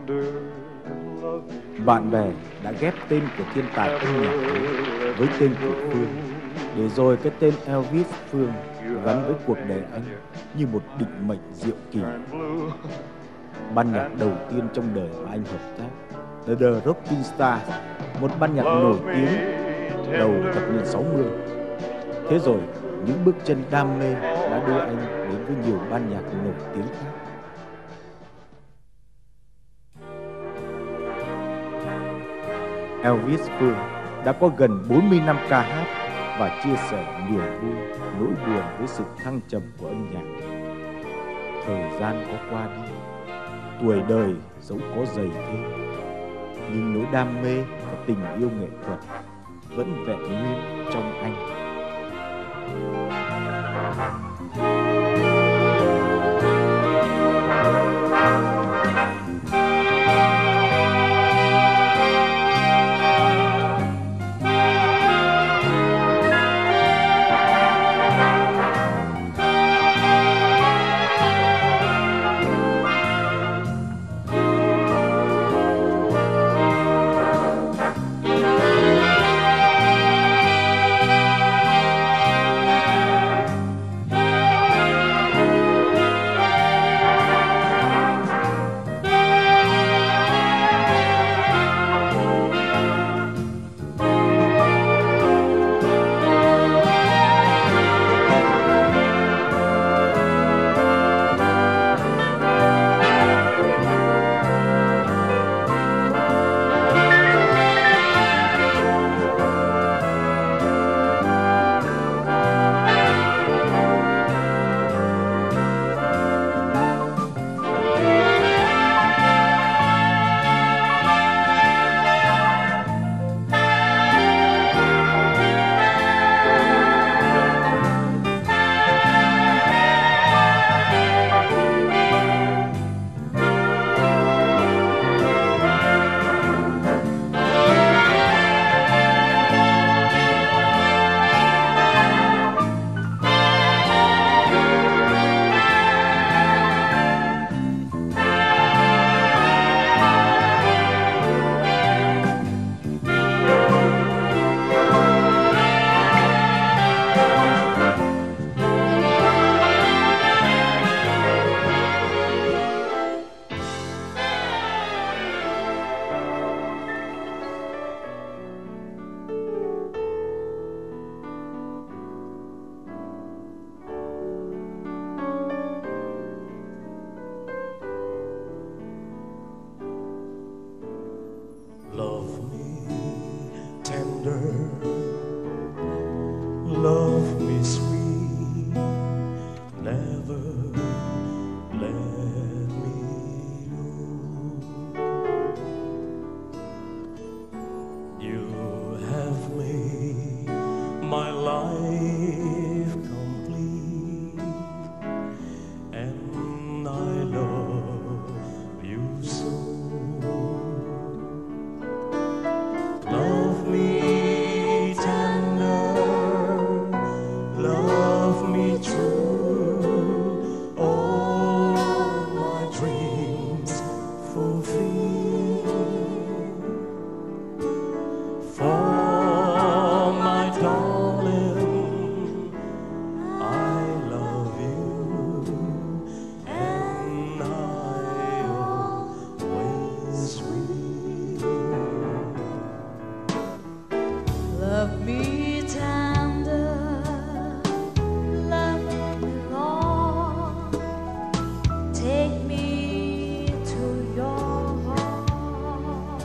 Bạn bè đã ghép tên của thiên tài âm nhạc với tên của Phương, để rồi cái tên Elvis Phương gắn với cuộc đời anh như một định mệnh diệu kỳ. Ban nhạc đầu tiên trong đời mà anh hợp tác là The Rocking Stars, một ban nhạc nổi tiếng đầu thập niên sáu mươi. Thế rồi những bước chân đam mê đã đưa anh đến với nhiều ban nhạc nổi tiếng khác. Elvis Phương đã có gần bốn mươi năm ca hát và chia sẻ niềm vui, nỗi buồn với sự thăng trầm của âm nhạc. Thời gian có qua đi, tuổi đời dẫu có dày thêm, nhưng nỗi đam mê và tình yêu nghệ thuật vẫn vẹn nguyên trong anh. Love me sweet, never let me go. You have made my life complete, and I love you so. Love me Love me tender, love me long, take me to your heart.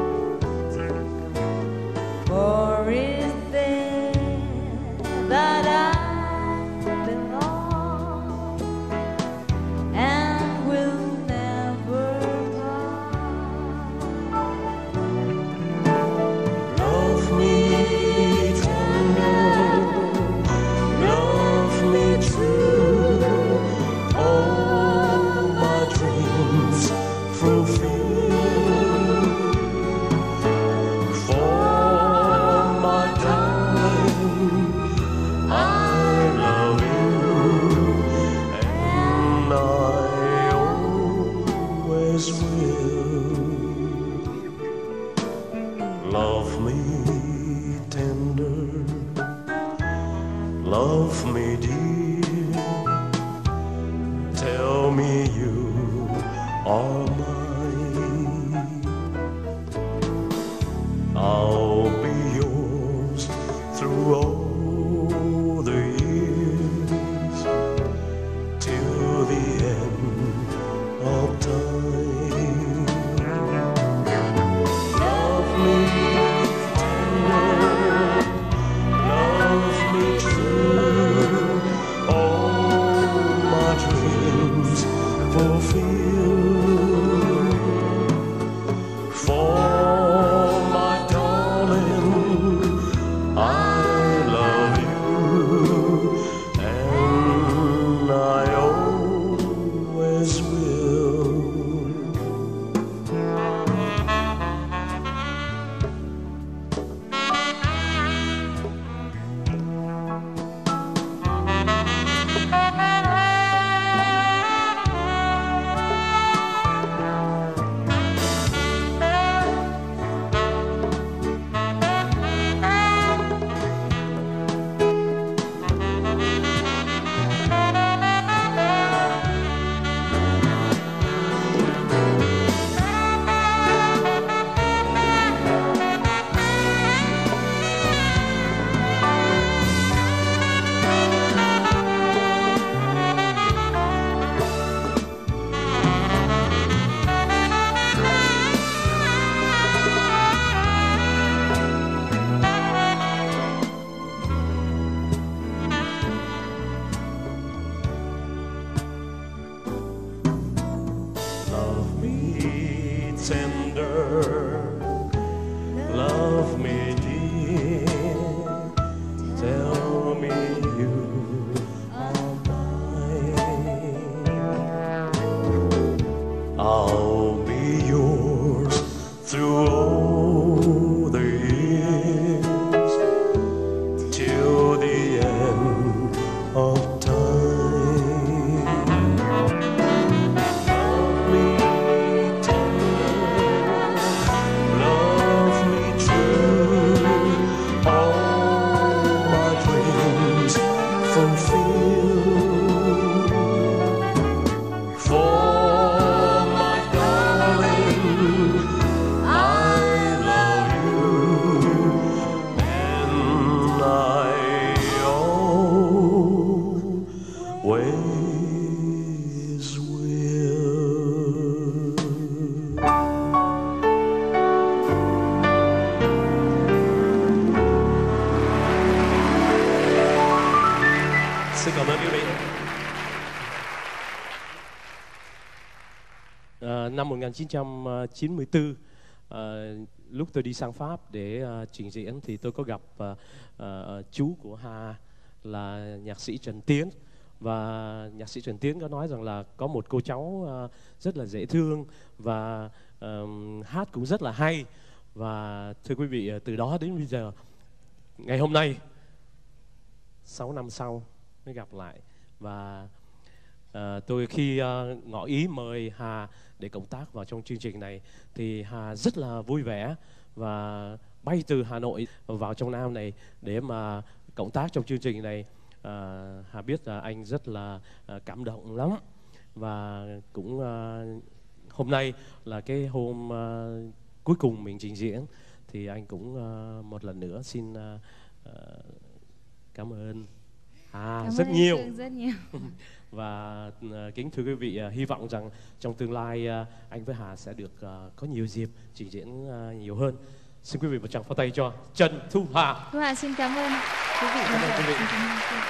For it's there that I belong and will never part. Love me Love me tender, love me dear, tell me you are mine. I'll be yours through all the years. fulfilled. For my darling, I love you, and I always will. Love me tender, love me dear, tell me you are mine. I'll be yours through all the years, till the end of time. Love me tender, love me true, all my dreams fulfill. For my darling, I love you, and I always will. Xin cảm ơn quý vị. À, năm một nghìn chín trăm chín mươi tư, à, lúc tôi đi sang Pháp để à, trình diễn thì tôi có gặp à, à, chú của Hà là nhạc sĩ Trần Tiến. Và nhạc sĩ Trần Tiến có nói rằng là có một cô cháu à, rất là dễ thương và à, hát cũng rất là hay. Và thưa quý vị, từ đó đến bây giờ, ngày hôm nay, sáu năm sau mới gặp lại. Và à, tôi khi à, ngỏ ý mời Hà để cộng tác vào trong chương trình này thì Hà rất là vui vẻ và bay từ Hà Nội vào trong Nam này để mà cộng tác trong chương trình này. À, Hà biết là anh rất là à, cảm động lắm. Và cũng à, hôm nay là cái hôm à, cuối cùng mình trình diễn thì anh cũng à, một lần nữa xin à, à, cảm ơn Hà Cảm rất ơn nhiều. anh rất nhiều. Và uh, kính thưa quý vị, uh, hy vọng rằng trong tương lai uh, anh với Hà sẽ được uh, có nhiều dịp trình diễn uh, nhiều hơn. Xin quý vị một tràng pháo tay cho Trần Thu Hà. Thu Hà xin cảm ơn quý vị. Cảm ơn quý vị. Xin cảm ơn quý vị.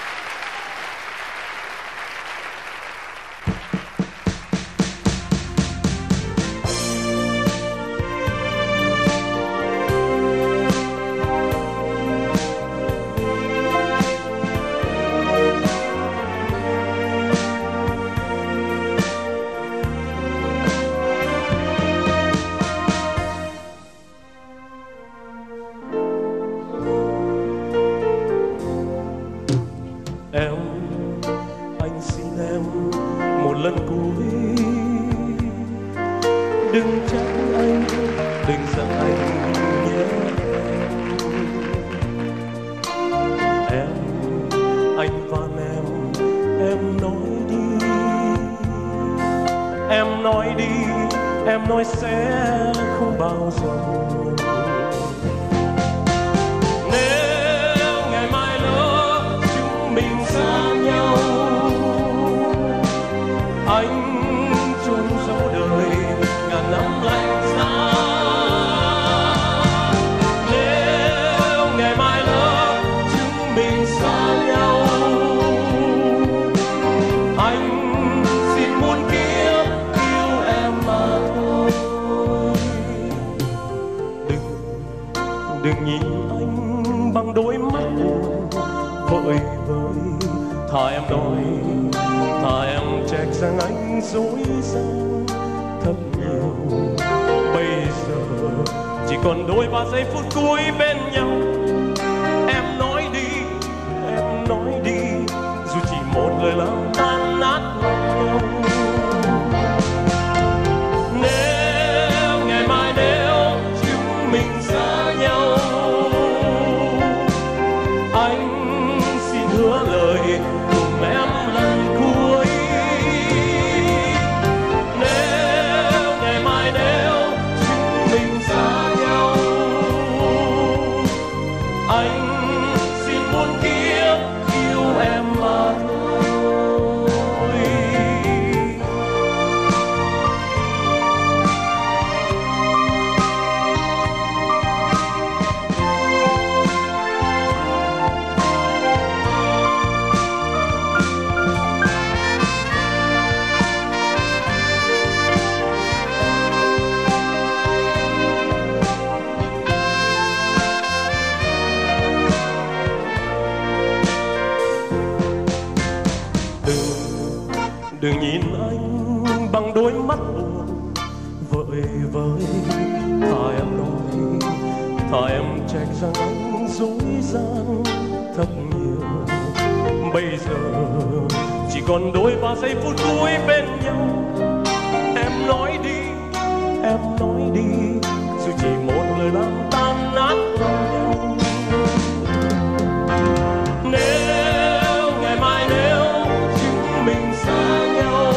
Em, anh xin em một lần cuối, đừng trách anh, đừng giận anh nhé. Em, anh van em, em nói đi, em nói đi, em nói sẽ không bao giờ. Anh chôn sâu đời ngàn năm lạnh giá. Nếu ngày mai đó chúng mình xa nhau, anh xin muôn kiếp vợi vợi. Thà em nói, thà em trách rằng anh dối gian thật nhiều. Bây giờ chỉ còn đôi ba giây phút cuối bên nhau. Em nói đi, em nói đi, dù chỉ một lời làm tan nát lòng nhau. Nếu ngày mai nếu chúng mình xa nhau, anh xin hứa lời cùng em lần cuối. Nếu ngày mai nếu chúng mình xa nhau, anh xin muôn kiếp yêu em mà thôi. Đừng nhìn anh bằng đôi mắt buồn vợi vợi. Thà em nói, thà em trách rằng anh dối gian thật nhiều. Bây giờ chỉ còn đôi ba giây phút cuối bên nhau. Em nói đi, em nói đi, dù chỉ một lời làm tan nát lòng nhau. Nếu ngày mai nếu chúng mình xa nhau,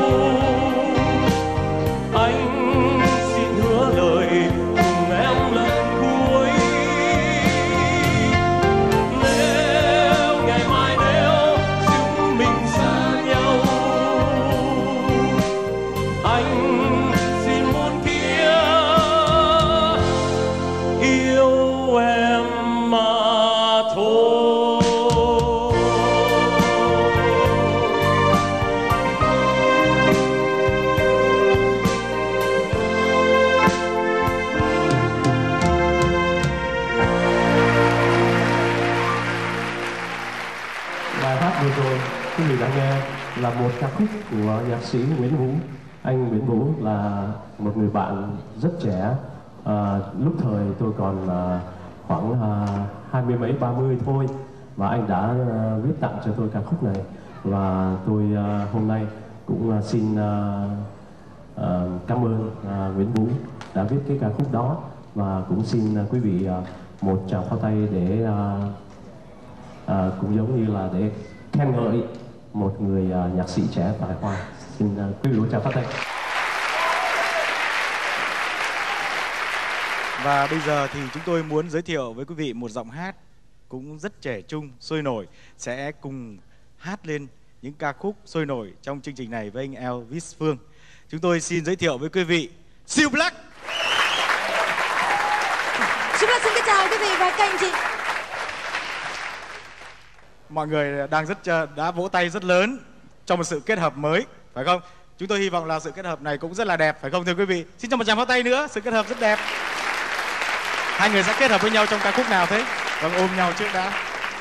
anh xin hứa lời cùng em lần cuối. Nếu ngày mai nếu chúng mình xa nhau, anh xin muôn kiếp yêu em mà thôi. Bài hát vừa rồi quý vị đã nghe là một ca khúc của nhạc sĩ Nguyễn Vũ. Anh Nguyễn Vũ là một người bạn rất trẻ. À, lúc thời tôi còn à, khoảng à, hai mươi mấy ba mươi thôi, và anh đã à, viết tặng cho tôi ca khúc này. Và tôi à, hôm nay cũng à, xin à, à, cảm ơn à, Nguyễn Vũ đã viết cái ca khúc đó, và cũng xin à, quý vị à, một tràng pháo tay để à, à, cũng giống như là để khen ngợi một người à, nhạc sĩ trẻ tài hoa. Xin à, quý vị một tràng pháo tay. Và bây giờ thì chúng tôi muốn giới thiệu với quý vị một giọng hát cũng rất trẻ trung, sôi nổi, sẽ cùng hát lên những ca khúc sôi nổi trong chương trình này với anh Elvis Phương. Chúng tôi xin giới thiệu với quý vị Siêu Black. Siêu Black xin kính chào quý vị và các anh chị. Mọi người đang rất đã vỗ tay rất lớn cho một sự kết hợp mới, phải không? Chúng tôi hy vọng là sự kết hợp này cũng rất là đẹp, phải không thưa quý vị? Xin cho một tràng pháo tay nữa, sự kết hợp rất đẹp. Hai người sẽ kết hợp với nhau trong ca khúc nào thế? Vâng, ôm nhau trước đã.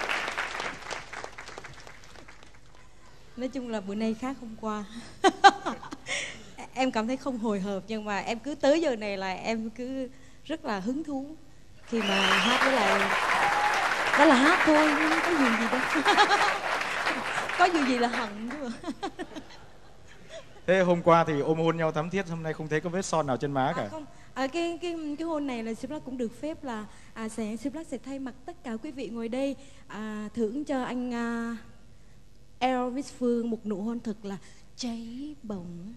Nói chung là bữa nay khác hôm qua. Em cảm thấy không hồi hộp, nhưng mà em cứ tới giờ này là em cứ rất là hứng thú khi mà hát với lại. Đó là hát thôi, không có gì gì đâu. Có gì gì là hận chứ mà. Thế hôm qua thì ôm hôn nhau thắm thiết, hôm nay không thấy có vết son nào trên má cả. À, không. À, cái cái cái hôn này là Siêu Black cũng được phép là à, sẽ Siêu Black sẽ thay mặt tất cả quý vị ngồi đây à, thưởng cho anh à, Elvis Phương một nụ hôn thật là cháy bỏng.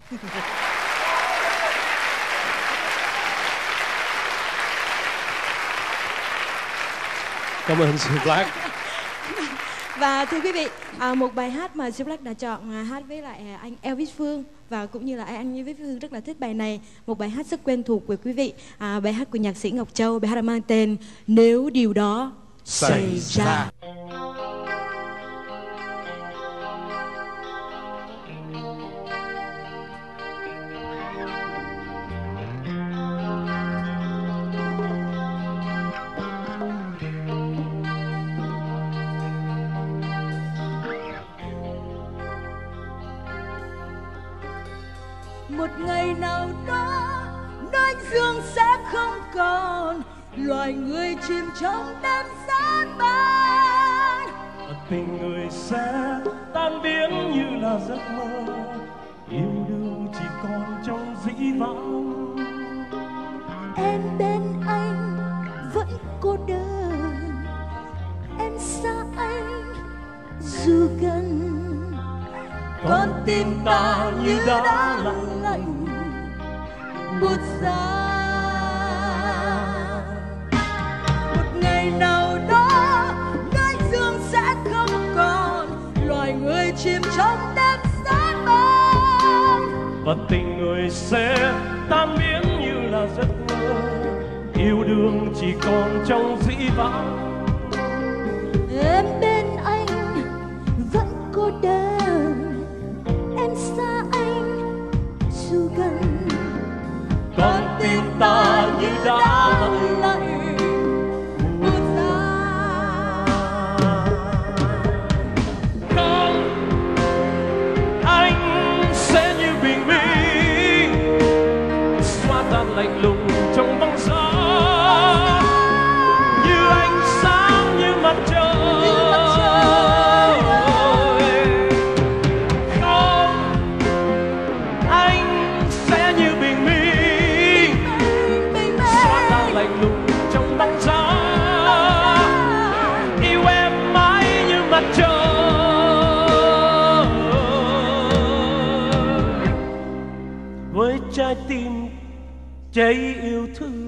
Cảm ơn Siêu Black. Và thưa quý vị, à, một bài hát mà Siêu Black đã chọn à, hát với lại à, anh Elvis Phương, và cũng như là anh Elvis Phương rất là thích bài này, một bài hát rất quen thuộc với quý vị, à, bài hát của nhạc sĩ Ngọc Châu, bài hát mang tên Nếu Điều Đó Xảy Ra. một ngày nào đó đại dương sẽ không còn, loài người chìm trong đêm san ban. Tình người sẽ tan biến như là giấc mơ, yêu đương chỉ còn trong dĩ vãng. Em bên anh vẫn cô đơn, em xa anh dù gần, con tim ta như đã lặng lạnh buốt giá. Một ngày nào đó đại dương sẽ không còn, loài người chìm trong đêm san băng. Và tình người sẽ tan biến như là giấc mơ, yêu đương chỉ còn trong dĩ vãng. Em bên anh vẫn cô đơn, em xa anh dù gần, con tim ta như đã lặng lạnh buốt giá. Không, anh sẽ như bình minh xóa tan lạnh lùng trong bóng gió, như ánh sáng như mặt trời. Không, anh sẽ như bình minh xóa tan lạnh lùng trong bóng gió, yêu em mãi như mặt trời. Với trái tim cháy yêu thương.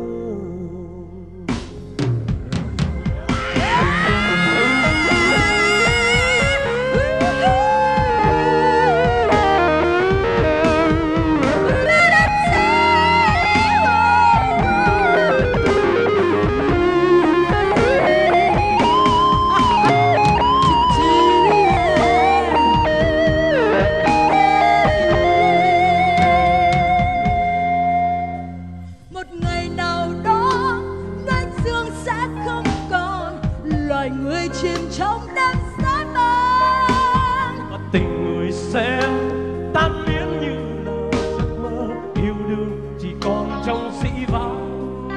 Một ngày nào đó đại dương sẽ không còn, loài người chìm trong đêm san băng. Và tình người sẽ tan biến như là giấc mơ, yêu đương chỉ còn trong dĩ vãng.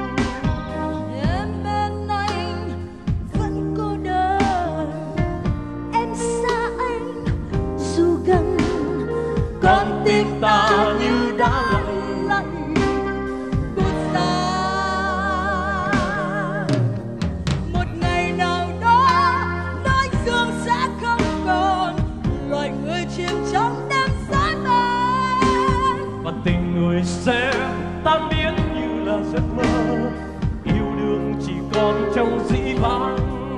Em bên anh vẫn cô đơn, em xa anh dù gần, Con tim ta như đã lặng lạnh buốt giá. Một ngày nào đó đại dương sẽ không còn, loài người chìm trong đêm san băng. và tình người sẽ tan biến như là giấc mơ, yêu đương chỉ còn trong dĩ vãng.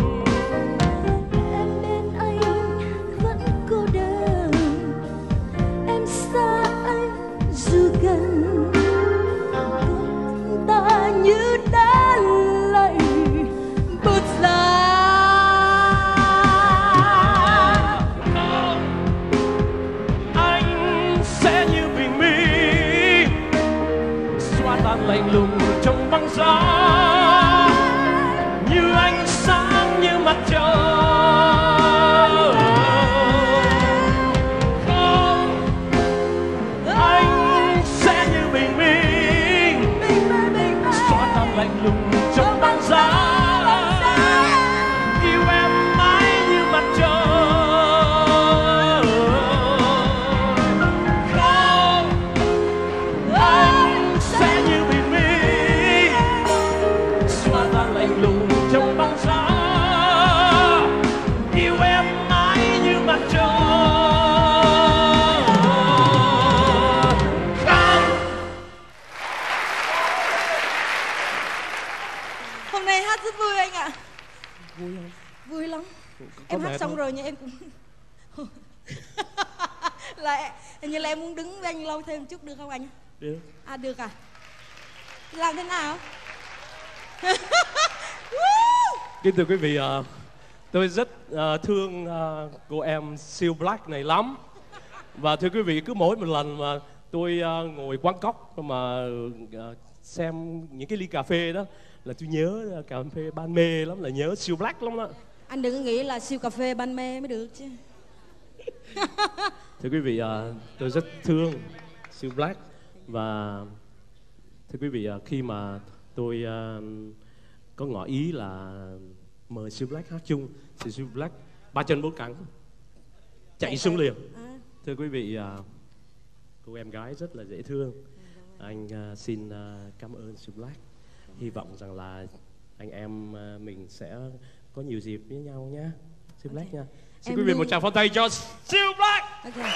Em bên anh vẫn cô đơn, em xa anh dù gần, con ta như đã lạnh buốt giá. Anh sẽ như bình minh xóa tan lạnh lùng trong băng giá, như ánh sáng như mặt trời. Không, anh sẽ như bình minh xóa tan lạnh lùng trong băng giá, yêu em mãi như mặt trời. Không, anh sẽ như bình minh xóa tan lạnh lùng trong băng giá, yêu em mãi như mặt trời. Không. Hôm nay hát rất vui anh ạ. Vui không? Vui lắm. Có Em hát mệt xong không? rồi nhưng em cũng là hình như là em muốn đứng với anh lâu thêm chút được không anh? Được. À được à? Làm thế nào? Kính thưa quý vị, uh, tôi rất uh, thương uh, cô em siêu black này lắm. Và thưa quý vị, cứ mỗi một lần mà tôi uh, ngồi quán cóc mà uh, xem những cái ly cà phê đó là tôi nhớ uh, cà phê Ban Mê lắm, là nhớ siêu black lắm đó. Anh đừng nghĩ là siêu cà phê Ban Mê mới được chứ. Thưa quý vị, uh, tôi rất thương siêu Black. Và thưa quý vị, khi mà tôi uh, có ngỏ ý là mời siêu Black hát chung thì siêu Black ba chân bốn cẳng chạy xuống liền. Thưa quý vị, uh, cô em gái rất là dễ thương. Anh uh, xin uh, cảm ơn siêu Black. Hy vọng rằng là anh em uh, mình sẽ có nhiều dịp với nhau nhé. Siêu Black nha. Xin em quý vị luôn một tràng pháo tay cho siêu Black. Okay.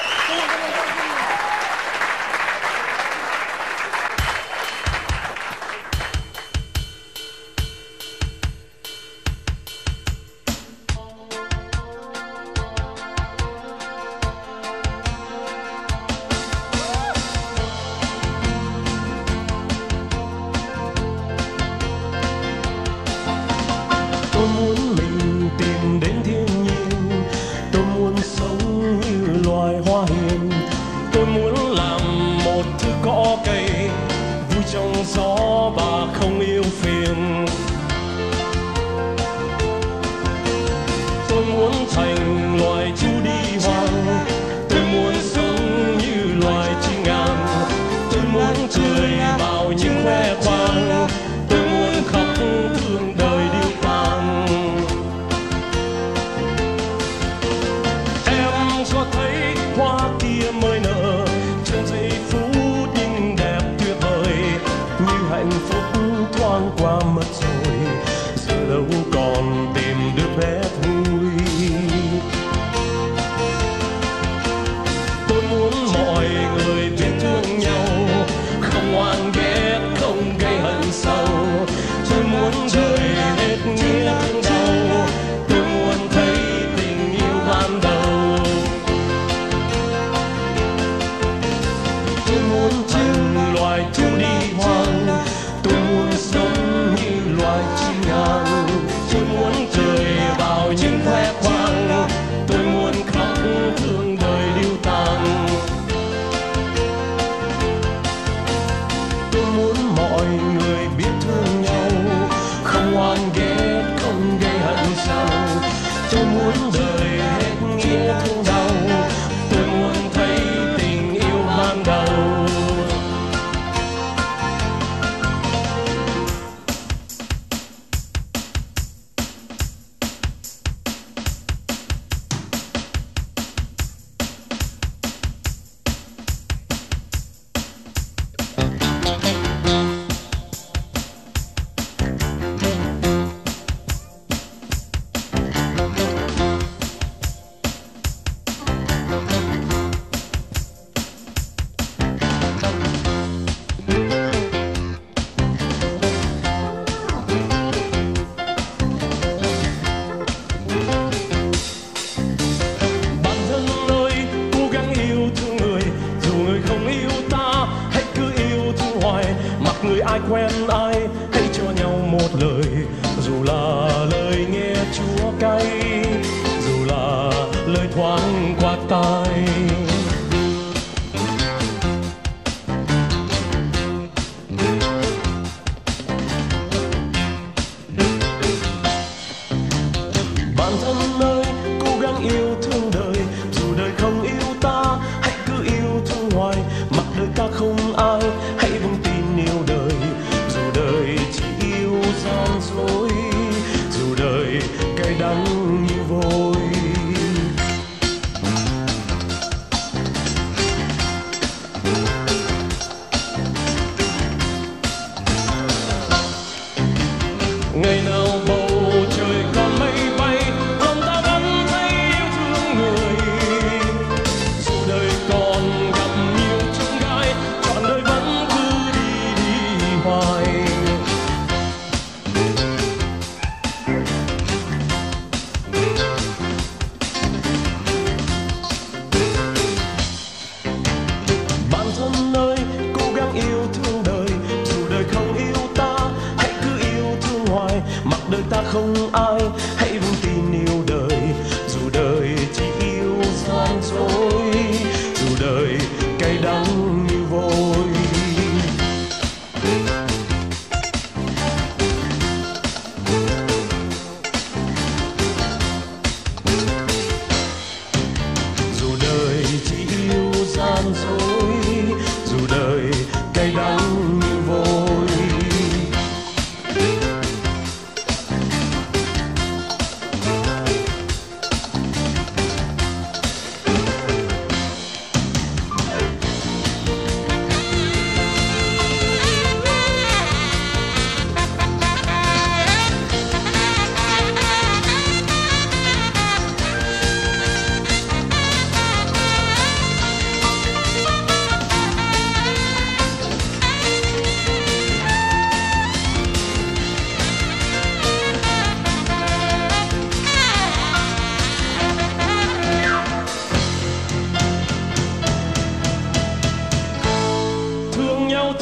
Còn gặp nhiều chông gai, trọn đời vẫn cứ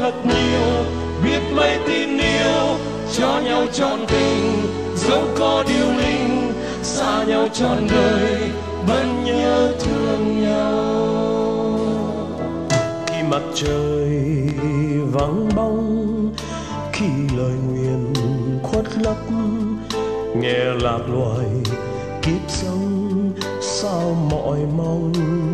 thật nhiều, biết mấy tin yêu cho nhau trọn tình, dẫu có điêu linh xa nhau trọn đời vẫn nhớ thương nhau. Khi mặt trời vắng bóng, khi lời nguyền khuất lấp, nghe lạc loài kiếp sống sao mỏi mong.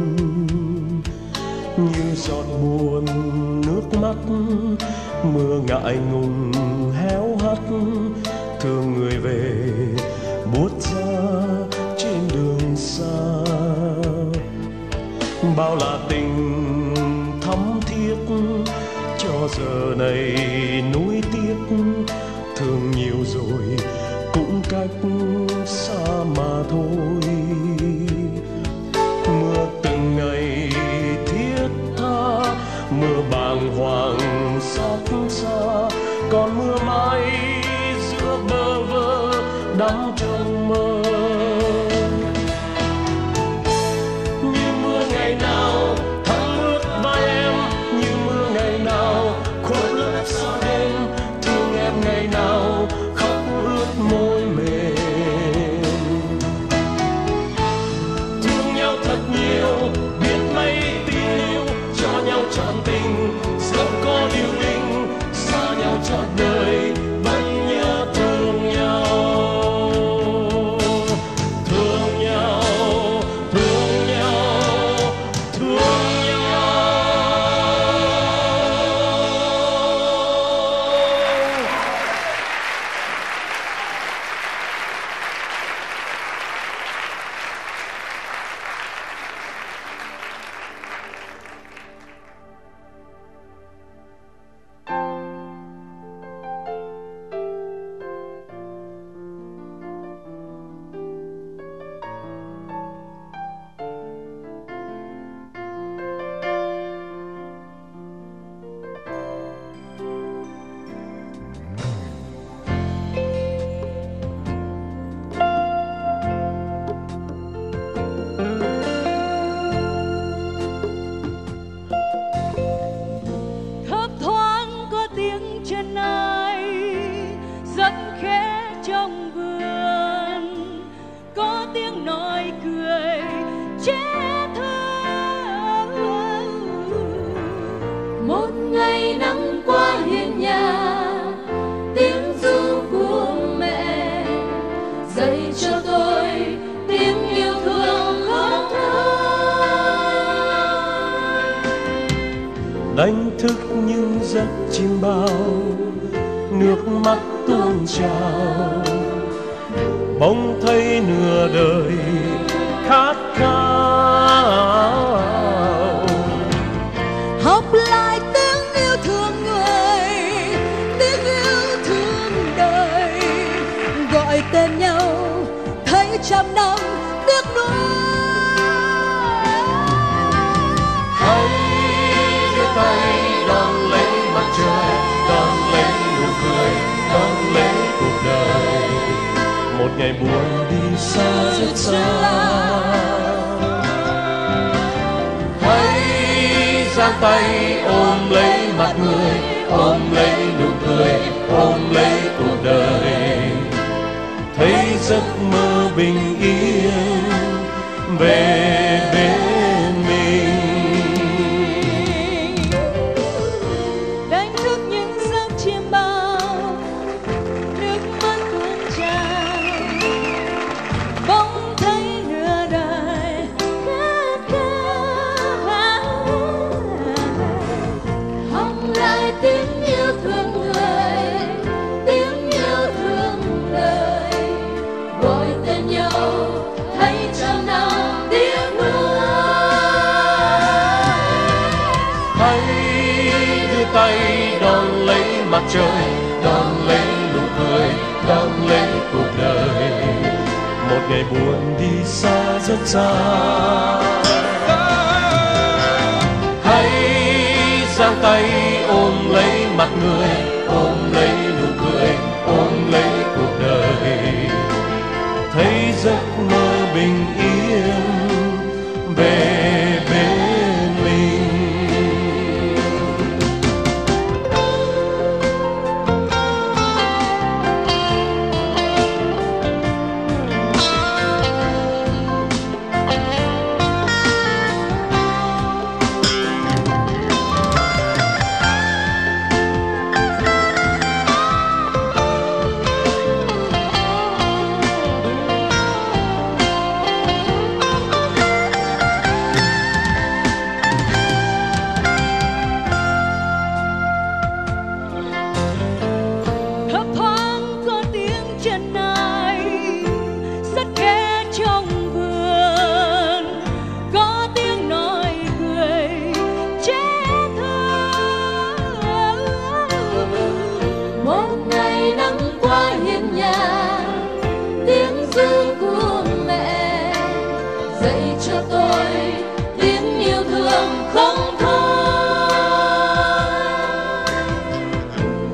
Như giọt buồn nước mắt, mưa ngại ngùng héo hắt, thương người về buốt ra trên đường xa. Bao là tình thắm thiết, cho giờ này nuối tiếc, thương nhiều rồi cũng cách xa mà thôi. Mưa từng ngày thiết tha, mưa bàng hoàng xót xa, còn mưa mãi giữa bơ vơ đắm trong mơ. Như mưa ngày nào thấm ướt vai em, như mưa ngày nào khuất lấp xa đêm, thương em ngày nào khóc ướt môi mềm. Thương nhau thật nhiều, biết mấy tin yêu cho nhau trọn tình, dẫu có điêu linh xa nhau trọn đời vẫn nhớ thương nhau. Thương nhau, thương nhau, thương nhau. Thấp thoáng có tiếng chân ai rất khẽ trong vườn, có tiếng nói cười trẻ thơ. Một ngày nắng qua hiên nhà, tiếng ru của mẹ dạy cho tôi tiếng yêu thương khóc Đánh thức những giấc chim bao, nước mắt tuôn trào, bỗng thấy nửa đời khát khao. Học lại tiếng yêu thương người, tiếng yêu thương đời, gọi tên nhau thấy trăm năm tiếc nuối. Hãy đưa tay đón lấy mặt trời, đón lấy nụ cười, đón lấy cuộc đời. Một ngày buồn đi xa rất xa, hãy giang tay ôm lấy mặt người, ôm lấy nụ cười, ôm lấy cuộc đời. Thấy giấc mơ bình yên về bên mình. Đánh thức những giấc chim bao, nước mắt tuôn trào, bỗng thấy nửa đời khát khao. học lại tiếng yêu thương người, tiếng yêu thương đời, gọi tên nhau thấy trăm năm tiếng nuối. Hãy đưa tay đón lấy mặt trời, đón lấy nụ cười, đón lấy cuộc đời. Một ngày buồn đi xa rất xa, hãy giang tay ôm lấy mặt người, ôm lấy nụ cười, ôm lấy cuộc đời. Thấy giấc mơ bình yên về bên mình.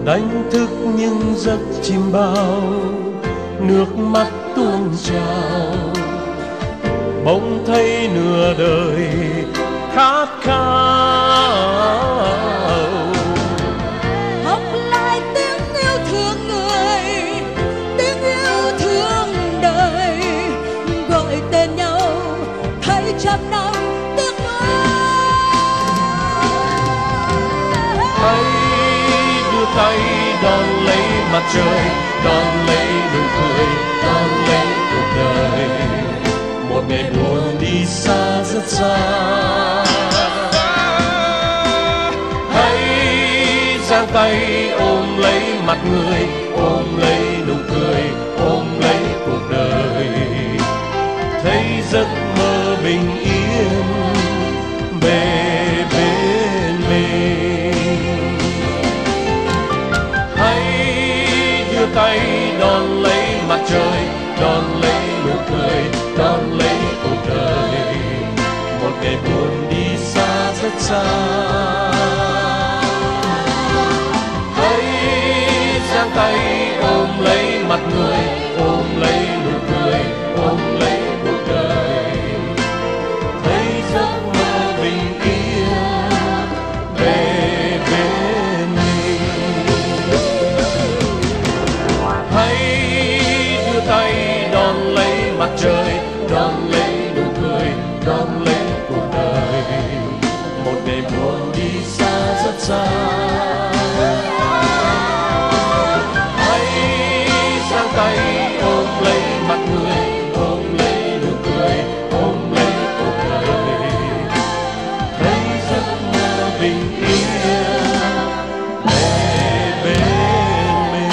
đánh thức những giấc chim bao, nước mắt tuôn trào, bỗng thấy nửa đời khát khao. Học lại tiếng yêu thương người, tiếng yêu thương đời, gọi tên nhau thấy trăm năm tiếng nói. Hãy đưa tay đón lấy mặt trời, đón lấy nụ cười, đón lấy cuộc đời. Một ngày buồn đi xa rất xa, hãy giang tay ôm lấy mặt người, ôm lấy nụ cười, ôm lấy cuộc đời. Thấy giấc mơ bình yên về bên mình. Hãy đưa tay đón lấy mặt trời, đón lấy nụ cười, đón lấy cuộc đời. Một ngày buồn đi xa rất xa, hãy giang tay ôm lấy mặt người, ôm lấy nụ cười, ôm lấy cuộc đời. Thấy giấc mơ bình yên về bên mình. Hãy đưa tay đón lấy mặt trời, đón lấy nụ cười, đón lấy cuộc đời. Một ngày buồn đi xa rất xa, hãy giang tay ôm lấy mặt người, ôm lấy nụ cười, ôm lấy cuộc đời. Thấy giấc mơ bình yên về bên mình.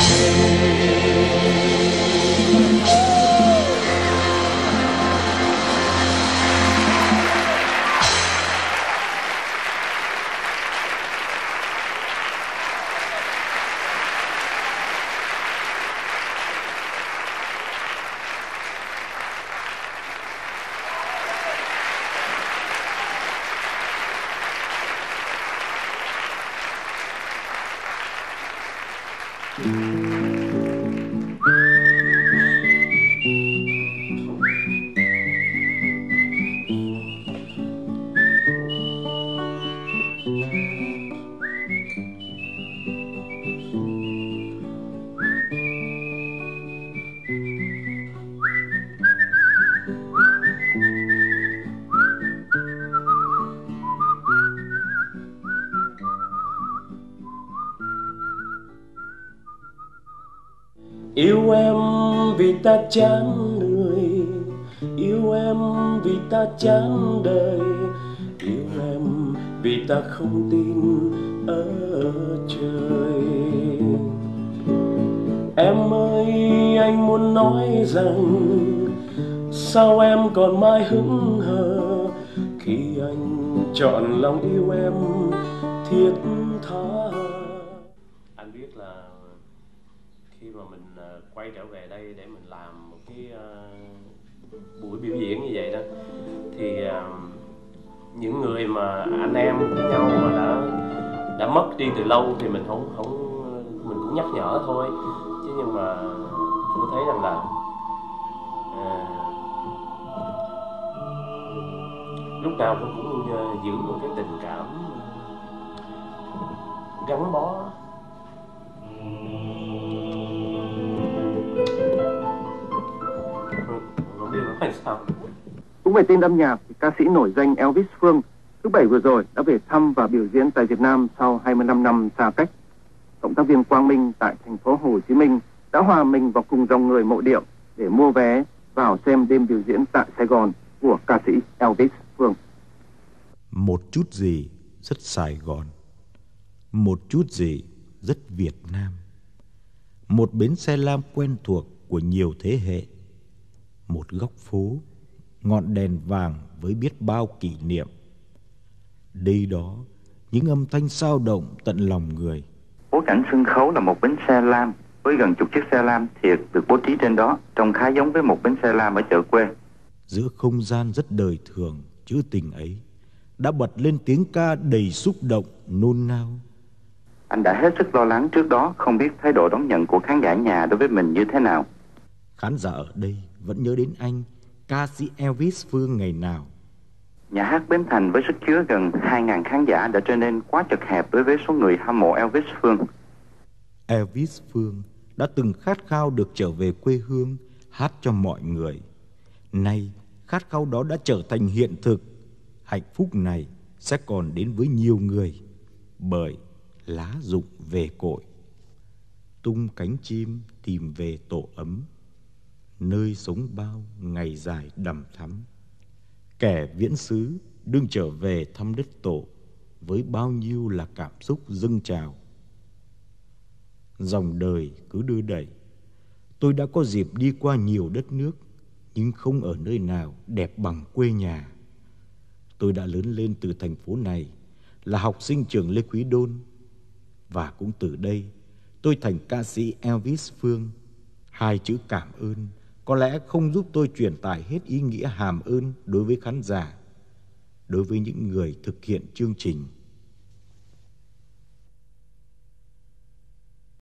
Yêu em vì ta chán người, yêu em vì ta chán đời, yêu em vì ta không tin ở trời. Em ơi, anh muốn nói rằng sao em còn mãi hững hờ khi anh chọn lòng yêu em thiết tha. Anh biết là khi mà mình quay trở về đây để mình làm một cái uh, buổi biểu diễn như vậy đó, thì uh, những người mà anh em với nhau mà đã đã mất đi từ lâu thì mình không không mình cũng nhắc nhở thôi, chứ nhưng mà tôi thấy rằng là uh, lúc nào cũng cũng uh, giữ một cái tình cảm gắn bó. Cũng về tin âm nhạc thì ca sĩ nổi danh Elvis Phương thứ Bảy vừa rồi đã về thăm và biểu diễn tại Việt Nam sau hai mươi lăm năm xa cách. Cộng tác viên Quang Minh tại thành phố Hồ Chí Minh đã hòa mình vào cùng dòng người mộ điệu để mua vé vào xem đêm biểu diễn tại Sài Gòn của ca sĩ Elvis Phương. Một chút gì rất Sài Gòn, một chút gì rất Việt Nam, một bến xe lam quen thuộc của nhiều thế hệ, một góc phố, ngọn đèn vàng với biết bao kỷ niệm. Đây đó, những âm thanh sao động tận lòng người. Bối cảnh sân khấu là một bến xe lam với gần chục chiếc xe lam thiệt được bố trí trên đó, trông khá giống với một bến xe lam ở chợ quê. Giữa không gian rất đời thường, trữ tình ấy, đã bật lên tiếng ca đầy xúc động, nôn nao. Anh đã hết sức lo lắng trước đó, không biết thái độ đón nhận của khán giả nhà đối với mình như thế nào. Khán giả ở đây vẫn nhớ đến anh, ca sĩ Elvis Phương ngày nào. Nhà hát Bến Thành với sức chứa gần hai nghìn khán giả đã trở nên quá chật hẹp đối với số người hâm mộ Elvis Phương. Elvis Phương đã từng khát khao được trở về quê hương, hát cho mọi người. Nay, khát khao đó đã trở thành hiện thực. Hạnh phúc này sẽ còn đến với nhiều người, bởi lá rụng về cội. Tung cánh chim tìm về tổ ấm, nơi sống bao ngày dài đầm thắm. Kẻ viễn xứ đương trở về thăm đất tổ, với bao nhiêu là cảm xúc dâng trào. Dòng đời cứ đưa đẩy, tôi đã có dịp đi qua nhiều đất nước, nhưng không ở nơi nào đẹp bằng quê nhà. Tôi đã lớn lên từ thành phố này, là học sinh trường Lê Quý Đôn. Và cũng từ đây, tôi thành ca sĩ Elvis Phương. Hai chữ cảm ơn có lẽ không giúp tôi truyền tải hết ý nghĩa hàm ơn đối với khán giả, đối với những người thực hiện chương trình.